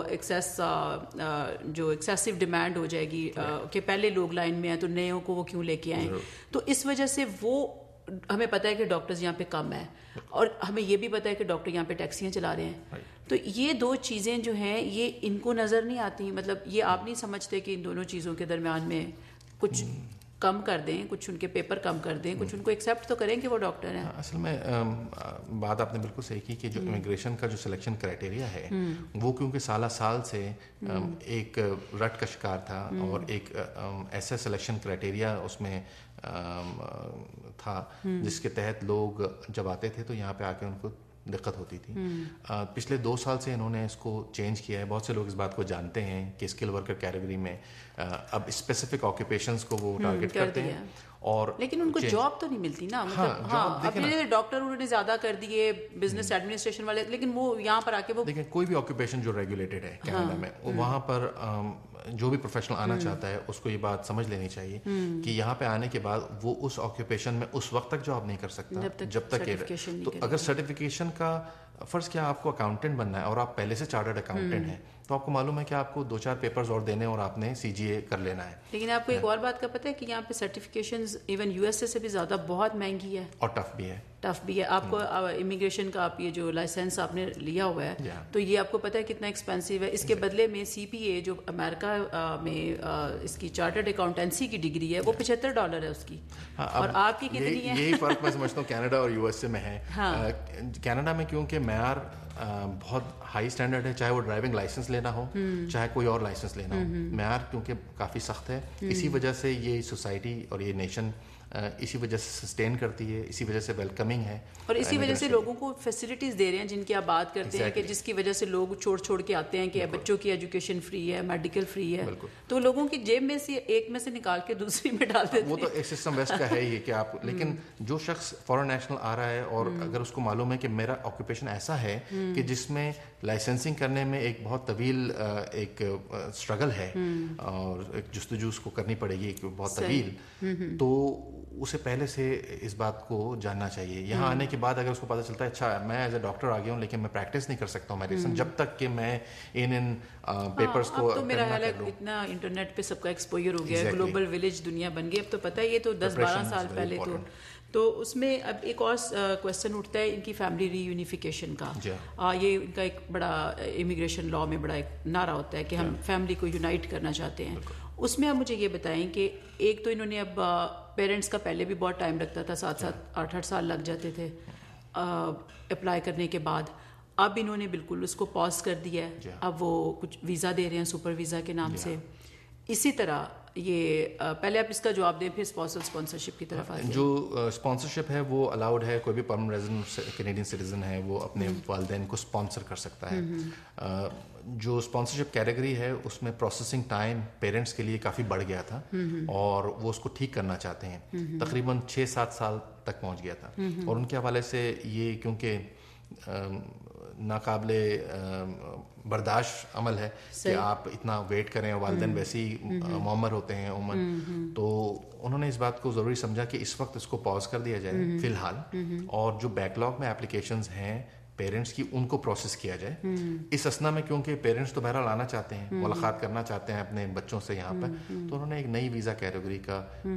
ایکسیسو ڈیمانڈ ہو جائے گی کہ پہلے لوگ لائن میں ہیں تو نئےوں کو وہ کیوں لے کے آئیں, تو اس وجہ سے وہ ہمیں پتہ ہے کہ ڈاکٹرز یہاں پہ کم ہیں, اور ہمیں یہ بھی پتہ ہے کہ ڈاکٹر یہاں پہ ٹیکسیاں چلا رہے ہیں. تو یہ دو چیزیں جو ہیں یہ ان کو نظر نہیں آتی. مطلب یہ آپ نہیں سمجھتے کہ ان دونوں چیزوں کے درمیان میں کچھ کم کر دیں, کچھ ان کے پیپر کم کر دیں, کچھ ان کو ایکسیپٹ تو کریں کہ وہ ڈاکٹر ہیں. اصل میں بات آپ نے بالکل صحیح کی کہ جو امیگریشن کا جو سلیکشن کرائٹیریا ہے وہ کیونکہ سالہ سال سے ایک رٹ کا شکار تھا, اور ایک ایسا سلیکشن کرائٹیریا اس میں تھا جس کے تحت لوگ جب آتے تھے تو یہاں پہ آ کے ان کو دقت ہوتی تھی. پچھلے 2 سال سے انہوں نے اس کو چینج کیا ہے. بہت سے لوگ اس بات کو جانتے ہیں کہ اسکل ورکر کیٹیگری میں اب اسپیسیفک آکوپیشنز کو وہ ٹارگٹ کرتے ہیں, اور لیکن ان کو جاب تو نہیں ملتی نا. مطلب اپنے ڈاکٹر انہوں نے زیادہ کر دیے, بزنس ایڈمنسٹریشن والے, لیکن وہ یہاں پر آ کے وہ دیکھیں کوئی بھی آکوپیشن جو ریگولیٹڈ ہے کینیڈا میں, وہاں پر جو بھی پروفیشنل آنا چاہتا ہے اس کو یہ بات سمجھ لینی چاہیے کہ یہاں پہ آنے کے بعد وہ اس آکوپیشن میں اس وقت تک جاب نہیں کر سکتا جب تک تو اگر سرٹیفکیشن کا فرض کیا آپ کو اکاؤنٹنٹ بننا ہے اور آپ پہلے سے چارٹرڈ اکاؤنٹنٹ ہیں تو آپ کو معلوم ہے کہ آپ کو 2-4 پیپرز اور دینے اور آپ نے CGA کر لینا ہے. لیکن آپ کو ایک اور بات کا پتہ ہے کہ یہاں پہ سرٹیفکیشنز ایون USA سے بھی زیادہ بہت مہنگی ہے اور ٹف بھی ہے. آپ کو امیگریشن کا آپ یہ جو لائسنس آپ نے لیا ہوا ہے تو یہ آپ کو پتہ ہے کتنا ایکسپینسو ہے. اس کے بدلے میں CPA جو امریکہ میں اس کی چارٹرڈ اکاؤنٹنسی کی ڈگری ہے وہ $75 ہے اس کی, اور آپ کی کتنی ہے. یہی فرق میں سمجھتا ہوں کینیڈا اور USA میں ہے. کینیڈا میں کیونکہ معیار بہت ہائی اسٹینڈرڈ ہے, چاہے وہ ڈرائیونگ لائسنس لینا ہو چاہے کوئی اور لائسنس لینا ہو, معیار کیونکہ کافی سخت ہے. اسی وجہ سے یہ سوسائٹی اور یہ نیشن اسی وجہ سے سسٹین کرتی ہے, اسی وجہ سے ویلکمنگ ہے, اور اسی وجہ سے لوگوں کو فیسلٹیز دے رہے ہیں جن کی آپ بات کرتے ہیں کہ جس کی وجہ سے لوگ چھوڑ کے آتے ہیں کہ بچوں کی ایجوکیشن فری ہے, میڈیکل فری ہے, تو لوگوں کی جیب میں سے ایک میں سے نکال کے دوسری میں ڈال دیتے ہیں. وہ تو ایک سسٹم ویسٹ کا ہے ہی کہ آپ, لیکن جو شخص فورن نیشنل آ رہا ہے اور اگر اس کو معلوم ہے کہ میرا آکوپیشن ایسا ہے کہ جس میں لائسنسنگ کرنے میں ایک بہت طویل ایک اسٹرگل ہے اور ایک جستجو اس کو کرنی پڑے گی ایک بہت طویل, تو اسے پہلے سے اس بات کو جاننا چاہیے. یہاں آنے کے بعد اگر اس کو پتہ چلتا ہے اچھا میں ایز اے ڈاکٹر آ گیا ہوں لیکن میں پریکٹس نہیں کر سکتا ہوں میڈیسن جب تک کہ میں ان پیپرز کو. اب تو میرا خیال ہے اتنا انٹرنیٹ پہ سب کا ایکسپوجر ہو گیا ہے, گلوبل ولیج دنیا بن گئی. اب تو پتہ ہے یہ تو 10-12 سال پہلے تو اس میں اب ایک اور کویسچن اٹھتا ہے ان کی فیملی ری یونیفیکیشن کا. یہ ان کا ایک بڑا امیگریشن لا میں بڑا ایک نعرہ ہوتا ہے کہ ہم فیملی کو یونائٹ کرنا چاہتے ہیں. اس میں اب مجھے یہ بتائیں کہ ایک تو انہوں نے اب پیرنٹس کا پہلے بھی بہت ٹائم لگتا تھا, 7-8 سال لگ جاتے تھے اپلائی کرنے کے بعد. اب انہوں نے بالکل اس کو پاز کر دیا ہے, اب وہ کچھ ویزا دے رہے ہیں سپر ویزا کے نام سے. اسی طرح یہ پہلے آپ اس کا جواب دیں پھر اسپانسرشپ کی طرف آتے ہیں. جو اسپانسرشپ ہے وہ الاؤڈ ہے, کوئی بھی پرمننٹ ریزیڈنٹ کینیڈین سٹیزن ہے وہ اپنے والدین کو اسپانسر کر سکتا ہے. جو اسپانسرشپ کیٹیگری ہے اس میں پروسیسنگ ٹائم پیرنٹس کے لیے کافی بڑھ گیا تھا اور وہ اس کو ٹھیک کرنا چاہتے ہیں. تقریباً 6-7 سال تک پہنچ گیا تھا اور ان کے حوالے سے یہ کیونکہ ناقابل برداشت عمل ہے کہ آپ اتنا ویٹ کریں, والدین ویسے ہی معمر ہوتے ہیں عموماً, تو انہوں نے اس بات کو ضروری سمجھا کہ اس وقت اس کو پاز کر دیا جائے فی الحال, اور جو بیک لاگ میں اپلیکیشنز ہیں پیرنٹس کی ان کو پروسیس کیا جائے. اس اسنا میں کیونکہ پیرنٹس تو بہرحال آنا چاہتے ہیں, ملاقات کرنا چاہتے ہیں اپنے بچوں سے یہاں پر, تو انہوں نے ایک نئی ویزا کیٹیگری کا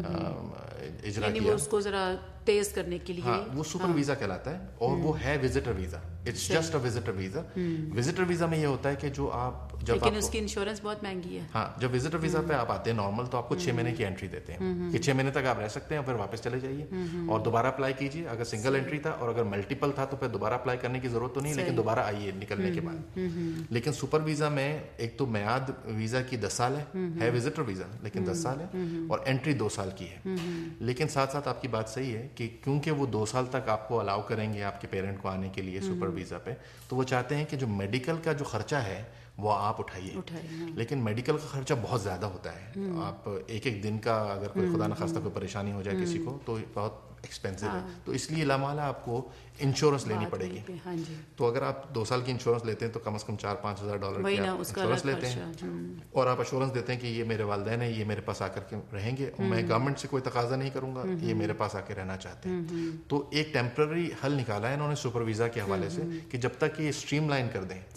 اجرا کیا, اس کو ذرا تیز کرنے کے لیے. ہاں, وہ سپر ویزا کہلاتا ہے اور وہ ہے visitor visa. It's just a visitor visa. Visitor visa میں یہ ہوتا ہے کہ جو آپ لیکن اس کی انشورنس بہت مہنگی ہے. ہاں, جب وزٹر ویزا پہ آپ آتے ہیں نارمل تو آپ کو 6 مہینے کی انٹری دیتے ہیں کہ 6 مہینے تک آپ رہ سکتے ہیں, پھر واپس چلے جائیے اور دوبارہ اپلائی کیجیے. اگر سنگل انٹری تھا اور اگر ملٹیپل تھا تو پھر دوبارہ اپلائی کرنے کی ضرورت تو نہیں, لیکن دوبارہ آئیے نکلنے کے بعد. لیکن سپر ویزا میں ایک تو میعاد ویزا کی 10 سال ہے وزٹر ویزا لیکن 10 سال ہے, اور انٹری 2 سال کی ہے. لیکن ساتھ ساتھ آپ کی بات صحیح ہے کہ کیونکہ وہ 2 سال تک آپ کو الاؤ کریں گے آپ کے پیرنٹ کو آنے کے لیے سپر ویزا پہ, تو وہ چاہتے ہیں کہ جو میڈیکل کا جو خرچہ ہے وہ آپ اٹھائیے. لیکن میڈیکل کا خرچہ بہت زیادہ ہوتا ہے. آپ ایک دن کا اگر کوئی خدا نخواستہ کوئی پریشانی ہو جائے کسی کو تو بہت ایکسپینسو ہے, تو اس لیے لامحالہ آپ کو انشورنس لینی پڑے گی. تو اگر آپ 2 سال کی انشورنس لیتے ہیں تو کم از کم $4-5 ہزار کی انشورنس لیتے ہیں, اور آپ ایشورنس دیتے ہیں کہ یہ میرے والدین ہیں, یہ میرے پاس آ کر کے رہیں گے, اور میں گورنمنٹ سے کوئی تقاضا نہیں کروں گا, یہ میرے پاس آ کے رہنا چاہتے ہیں. تو ایک ٹیمپرری حل نکالا ہے انہوں نے سپر ویزا کے حوالے سے کہ جب تک یہ اسٹریم لائن کر دیں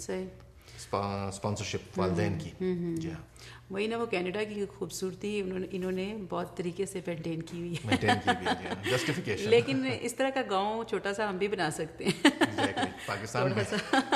اسپانسرشپ والدین کی. جی ہاں, وہی نا, وہ کینیڈا کی خوبصورتی انہوں نے بہت طریقے سے مینٹین کی ہوئی ہے, جسٹیفیکیشن. لیکن اس طرح کا گاؤں چھوٹا سا ہم بھی بنا سکتے ہیں پاکستان میں.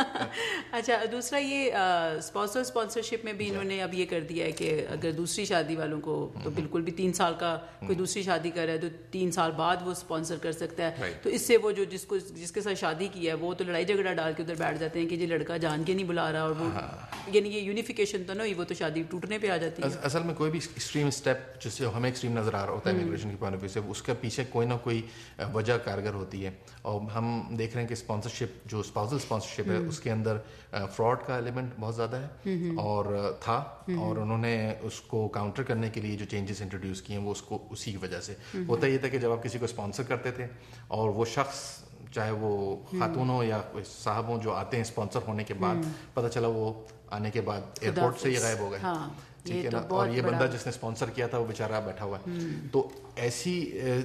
اچھا, دوسرا یہ اسپانسرشپ میں بھی انہوں نے اب یہ کر دیا ہے کہ اگر دوسری شادی والوں کو تو بالکل بھی 3 سال کا کوئی دوسری شادی کر رہا ہے تو 3 سال بعد وہ اسپانسر کر سکتا ہے. تو اس سے وہ جو جس کے ساتھ شادی کیا ہے وہ تو لڑائی جھگڑا ڈال کے ادھر بیٹھ جاتے ہیں کہ یہ لڑکا جان کے نہیں بلا رہا, اور وہ یعنی یہ یونیفیکیشن تو نہیں, وہ تو شادی ٹوٹنے پہ آ جاتی ہے. اصل میں کوئی بھی ایکسٹریم اسٹیپ جس سے ہمیں ایکسٹریم نظر آ رہا ہوتا ہے امیگریشن کی پوائنٹ آف ویو سے, اس کے پیچھے کوئی نہ کوئی وجہ کارگر ہوتی ہے. اور ہم دیکھ رہے ہیں کہ اسپانسرشپ جو اسپاؤزل اسپانسرشپ ہے اس کے اندر فراڈ کا ایلیمنٹ بہت زیادہ ہے اور تھا, اور انہوں نے اس کو کاؤنٹر کرنے کے لیے جو چینجز انٹروڈیوس کیے ہیں وہ اس کو اسی کی وجہ سے ہوتا یہ تھا کہ جب آپ کسی کو اسپانسر کرتے تھے اور وہ شخص چاہے وہ خاتون ہو یا صاحب ہوں جو آتے ہیں اسپانسر ہونے کے بعد, پتہ چلا وہ آنے کے بعد ایئرپورٹ سے ہی غائب ہو گئے, ٹھیک ہے نا, اور یہ بندہ جس نے اسپانسر کیا تھا وہ بیچارہ بیٹھا ہوا ہے. تو ایسی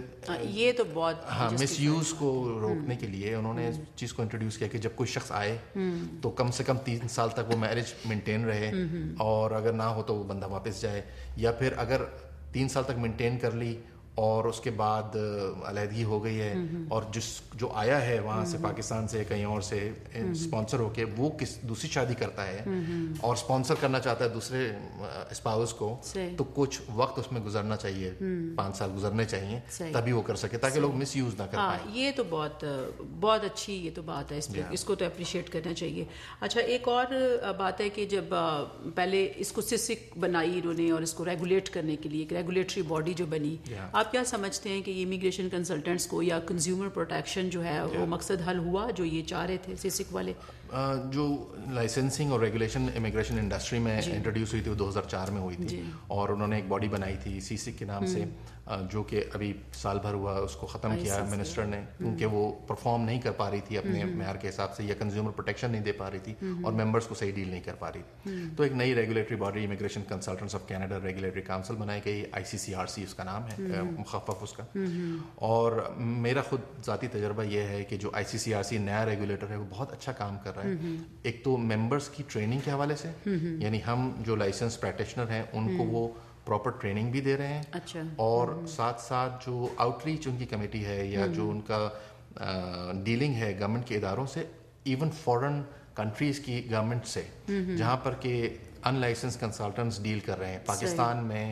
یہ تو بہت مس یوز کو روکنے کے لیے انہوں نے اس چیز کو انٹروڈیوس کیا کہ جب کوئی شخص آئے تو کم سے کم 3 سال تک وہ میرج مینٹین رہے, اور اگر نہ ہو تو وہ بندہ واپس جائے, یا پھر اگر 3 سال تک مینٹین کر لی اور اس کے بعد علیحدگی ہو گئی ہے اور جو آیا ہے وہاں سے پاکستان سے کہیں اور سے اسپانسر ہو کے وہ دوسری شادی کرتا ہے اور اسپانسر کرنا چاہتا ہے دوسرے اسپاؤس کو, تو کچھ وقت اس میں گزرنا چاہیے, 5 سال گزرنے چاہیے تبھی وہ کر سکے تاکہ لوگ مس یوز نہ کر پائیں. یہ تو بہت اچھی یہ تو بات ہے, اس کو تو اپریشیٹ کرنا چاہیے. اچھا, ایک اور بات ہے کہ جب پہلے اس کو سسک بنائی انہوں نے اور اس کو ریگولیٹ کرنے کے لیے ایک ریگولیٹری باڈی جو بنی, آپ کیا سمجھتے ہیں کہ امیگریشن کنسلٹنٹس کو یا کنزیومر پروٹیکشن جو ہے وہ مقصد حل ہوا جو یہ چاہ رہے تھے سیسک والے؟ جو لائسنسنگ اور ریگولیشن امیگریشن انڈسٹری میں انٹروڈیوس ہوئی تھی وہ 2004 میں ہوئی تھی, اور انہوں نے ایک باڈی بنائی تھی سیسک کے نام سے, جو کہ ابھی سال بھر ہوا اس کو ختم کیا منسٹر نے, کیونکہ وہ پرفارم نہیں کر پا رہی تھی اپنے معیار کے حساب سے, یا کنزیومر پروٹیکشن نہیں دے پا رہی تھی اور ممبرس کو صحیح ڈیل نہیں کر پا رھی تھی. تو ایک نئی regulatory body immigration consultants of Canada regulatory council بنائی گئی, ICCRC اس کا نام ہے, مخفف اس کا. اور میرا خود ذاتی تجربہ یہ ہے کہ جو ICCRC نیا ریگولیٹر ہے وہ بہت اچھا کام کر رہا ہے. ایک تو ممبرس کی ٹریننگ کے حوالے سے, یعنی ہم جو لائسنس پریکٹیشنر ہیں ان کو وہ پراپر ٹریننگ بھی دے رہے ہیں, اور ساتھ ساتھ جو آؤٹ ریچ ان کی کمیٹی ہے یا جو ان کا ڈیلنگ ہے گورنمنٹ کے اداروں سے, ایون فورن کنٹریز کی گورنمنٹ سے جہاں پر کہ ان لائسنس کنسلٹنٹس ڈیل کر رہے ہیں, پاکستان میں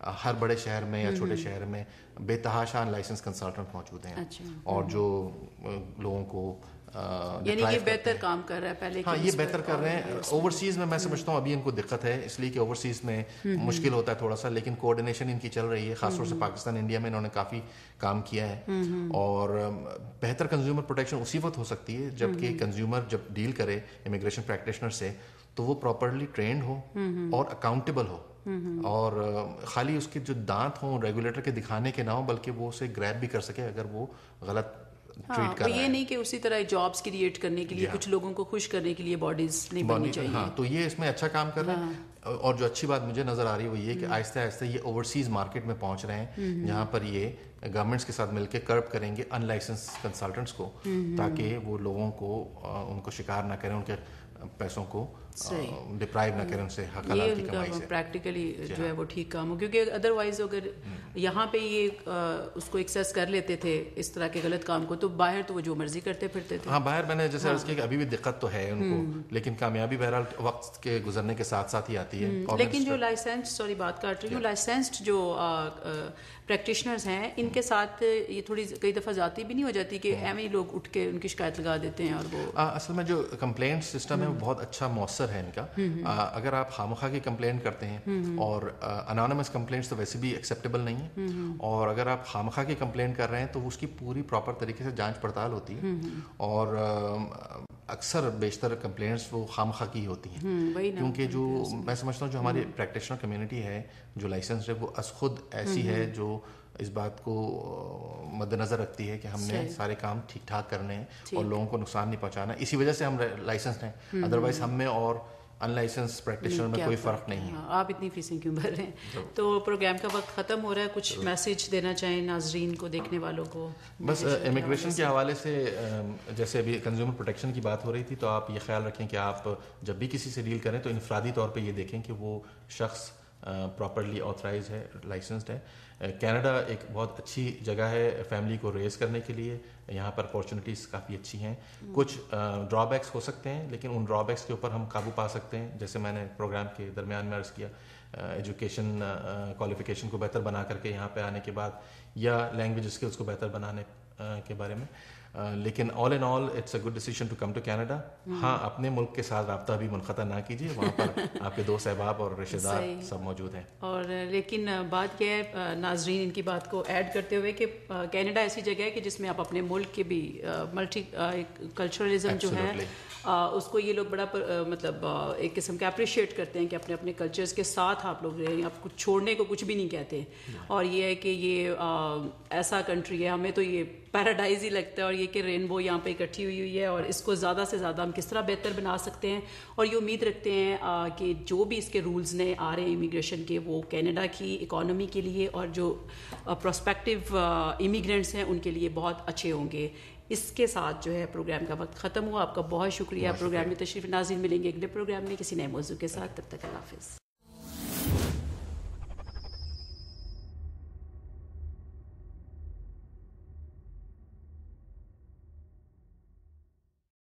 ہر بڑے شہر میں یا چھوٹے شہر میں بے تحاشا لائسنس کنسلٹنٹ موجود ہیں. اور جو لوگوں کو یعنی یہ بہتر کام کر رہا ہے پہلے. ہاں یہ بہتر کر رہے ہیں. اوورسیز میں سمجھتا ہوں ابھی ان کو دقت ہے اس لیے کہ اوورسیز میں مشکل ہوتا ہے تھوڑا سا, لیکن کوآرڈینیشن ان کی چل رہی ہے, خاص طور سے پاکستان انڈیا میں انہوں نے کافی کام کیا ہے. اور بہتر کنزیومر پروٹیکشن اسی وقت ہو سکتی ہے جب کہ کنزیومر جب ڈیل کرے امیگریشن پریکٹیشنر سے تو وہ پراپرلی ٹرینڈ ہو اور اکاؤنٹیبل ہو, اور خالی اس کے جو دانت ہوں ریگولیٹر کے دکھانے کے نہ ہوں, بلکہ وہ اسے گریب بھی کر سکے اگر وہ غلط ٹریٹ کر رہا ہے. یہ نہیں کہ اسی طرح جابس کریٹ کرنے کے لیے کچھ لوگوں کو خوش کرنے کے لیے باڈیز نہیں بننی چاہیے. ہاں تو یہ اس میں اچھا کام کر رہے ہیں. اور جو اچھی بات مجھے نظر آ رہی ہے وہ یہ کہ آہستہ آہستہ یہ اوورسیز مارکیٹ میں پہنچ رہے ہیں جہاں پر یہ گورنمنٹس کے ساتھ مل کے کرب کریں گے ان لائسنس کنسلٹنٹس کو, تاکہ وہ لوگوں کو ان کو شکار نہ کریں, ان کے پیسوں کو ڈپرائیو نہ کریں ان سے حق حلال کی کمائی سے. پریکٹیکلی جو ہے وہ ٹھیک کام ہو, کیونکہ ادروائز اگر یہاں پہ یہ اس کو ایکسیس کر لیتے تھے اس طرح کے غلط کام کو, تو باہر تو وہ جو مرضی کرتے پھرتے تھے. ہاں باہر میں نے جیسے عرض کیا کہ ابھی بھی دقت تو ہے ان کو, لیکن کامیابی بہرحال وقت کے گزرنے کے ساتھ ساتھ ہی آتی ہے. لیکن جو لائسنس, سوری بات کاٹ رہی ہوں, لائسنسڈ جو پریکٹیشنرز ہیں ان کے ساتھ یہ تھوڑی کئی دفعہ زیادتی بھی نہیں ہو جاتی کہ ایویں لوگ اٹھ کے ان کی شکایت لگا دیتے ہیں؟ اور وہ اصل میں جو کمپلینٹ سسٹم ہے وہ بہت اچھا مؤثر ہے ان کا. اگر آپ خامخواہ کی کمپلینٹ کرتے ہیں, اور انانیمس کمپلینٹس تو ویسے بھی ایکسیپٹیبل نہیں ہیں, اور اگر آپ خامخواہ کی کمپلینٹ کر رہے ہیں تو اس کی پوری پراپر طریقے سے جانچ پڑتال ہوتی ہے, اور اکثر بیشتر کمپلینٹس وہ خامخواہ کی ہوتی ہیں. کیونکہ جو میں سمجھتا ہوں جو ہماری پریکٹیشنر کمیونٹی ہے جو لائسنس ہے وہ از خود ایسی ہے جو اس بات کو مد نظر رکھتی ہے کہ ہم نے سارے کام ٹھیک ٹھاک کرنے ہیں اور لوگوں کو نقصان نہیں پہنچانا. اسی وجہ سے ہم لائسنس ہیں, ادروائز ہم میں اور ان لائسنس پریکٹیشنر میں کوئی فرق نہیں ہے. آپ اتنی فیسیں کیوں بھر رہے ہیں؟ تو پروگرام کا وقت ختم ہو رہا ہے, کچھ میسج دینا چاہیں ناظرین کو, دیکھنے والوں کو؟ بس امیگریشن کے حوالے سے جیسے ابھی کنزیومر پروٹیکشن کی بات ہو رہی تھی, تو آپ یہ خیال رکھیں کہ آپ جب بھی کسی سے ڈیل کریں تو انفرادی طور پہ یہ دیکھیں کہ وہ شخص پراپرلی آتھرائز ہے, لائسنسڈ ہے. کینیڈا ایک بہت اچھی جگہ ہے فیملی کو ریز کرنے کے لیے, یہاں پر اپارچونیٹیز کافی اچھی ہیں. کچھ ڈرا بیکس ہو سکتے ہیں, لیکن ان ڈرا بیکس کے اوپر ہم قابو پا سکتے ہیں, جیسے میں نے پروگرام کے درمیان میں عرض کیا, ایجوکیشن کوالیفیکیشن کو بہتر بنا کر کے یہاں پہ آنے کے بعد, یا لینگویج اسکلس کو بہتر بنانے کے بارے میں. لیکن all in all it's a good decision to come to Canada. ہاں اپنے ملک کے ساتھ رابطہ بھی منقطع نہ کیجیے, وہاں پر آپ کے دوست احباب اور رشتہ دار سب موجود ہیں. اور لیکن بات یہ ہے ناظرین ان کی بات کو ایڈ کرتے ہوئے کہ کینیڈا ایسی جگہ ہے کہ جس میں آپ اپنے ملک کے بھی ملٹی کلچرلزم جو ہے اس کو یہ لوگ بڑا مطلب ایک قسم کا اپریشیٹ کرتے ہیں کہ اپنے اپنے کلچرز کے ساتھ آپ لوگ رہیں, آپ کچھ چھوڑنے کو کچھ بھی نہیں کہتے. اور یہ ہے کہ یہ ایسا کنٹری ہے, ہمیں تو یہ پیراڈائز ہی لگتا ہے, اور یہ کہ رینبو یہاں پہ اکٹھی ہوئی ہے, اور اس کو زیادہ سے زیادہ ہم کس طرح بہتر بنا سکتے ہیں. اور یہ امید رکھتے ہیں کہ جو بھی اس کے رولز نئے آ رہے ہیں امیگریشن کے, وہ کینیڈا کی اکانومی کے لیے اور جو پروسپیکٹیو امیگرینٹس ہیں ان کے لیے بہت اچھے ہوں گے. اس کے ساتھ جو ہے پروگرام کا وقت ختم ہوا. آپ کا بہت شکریہ. پروگرام میں تشریف. ناظرین ملیں گے اگلے پروگرام میں کسی نئے موضوع کے ساتھ, تب تک اللہ حافظ.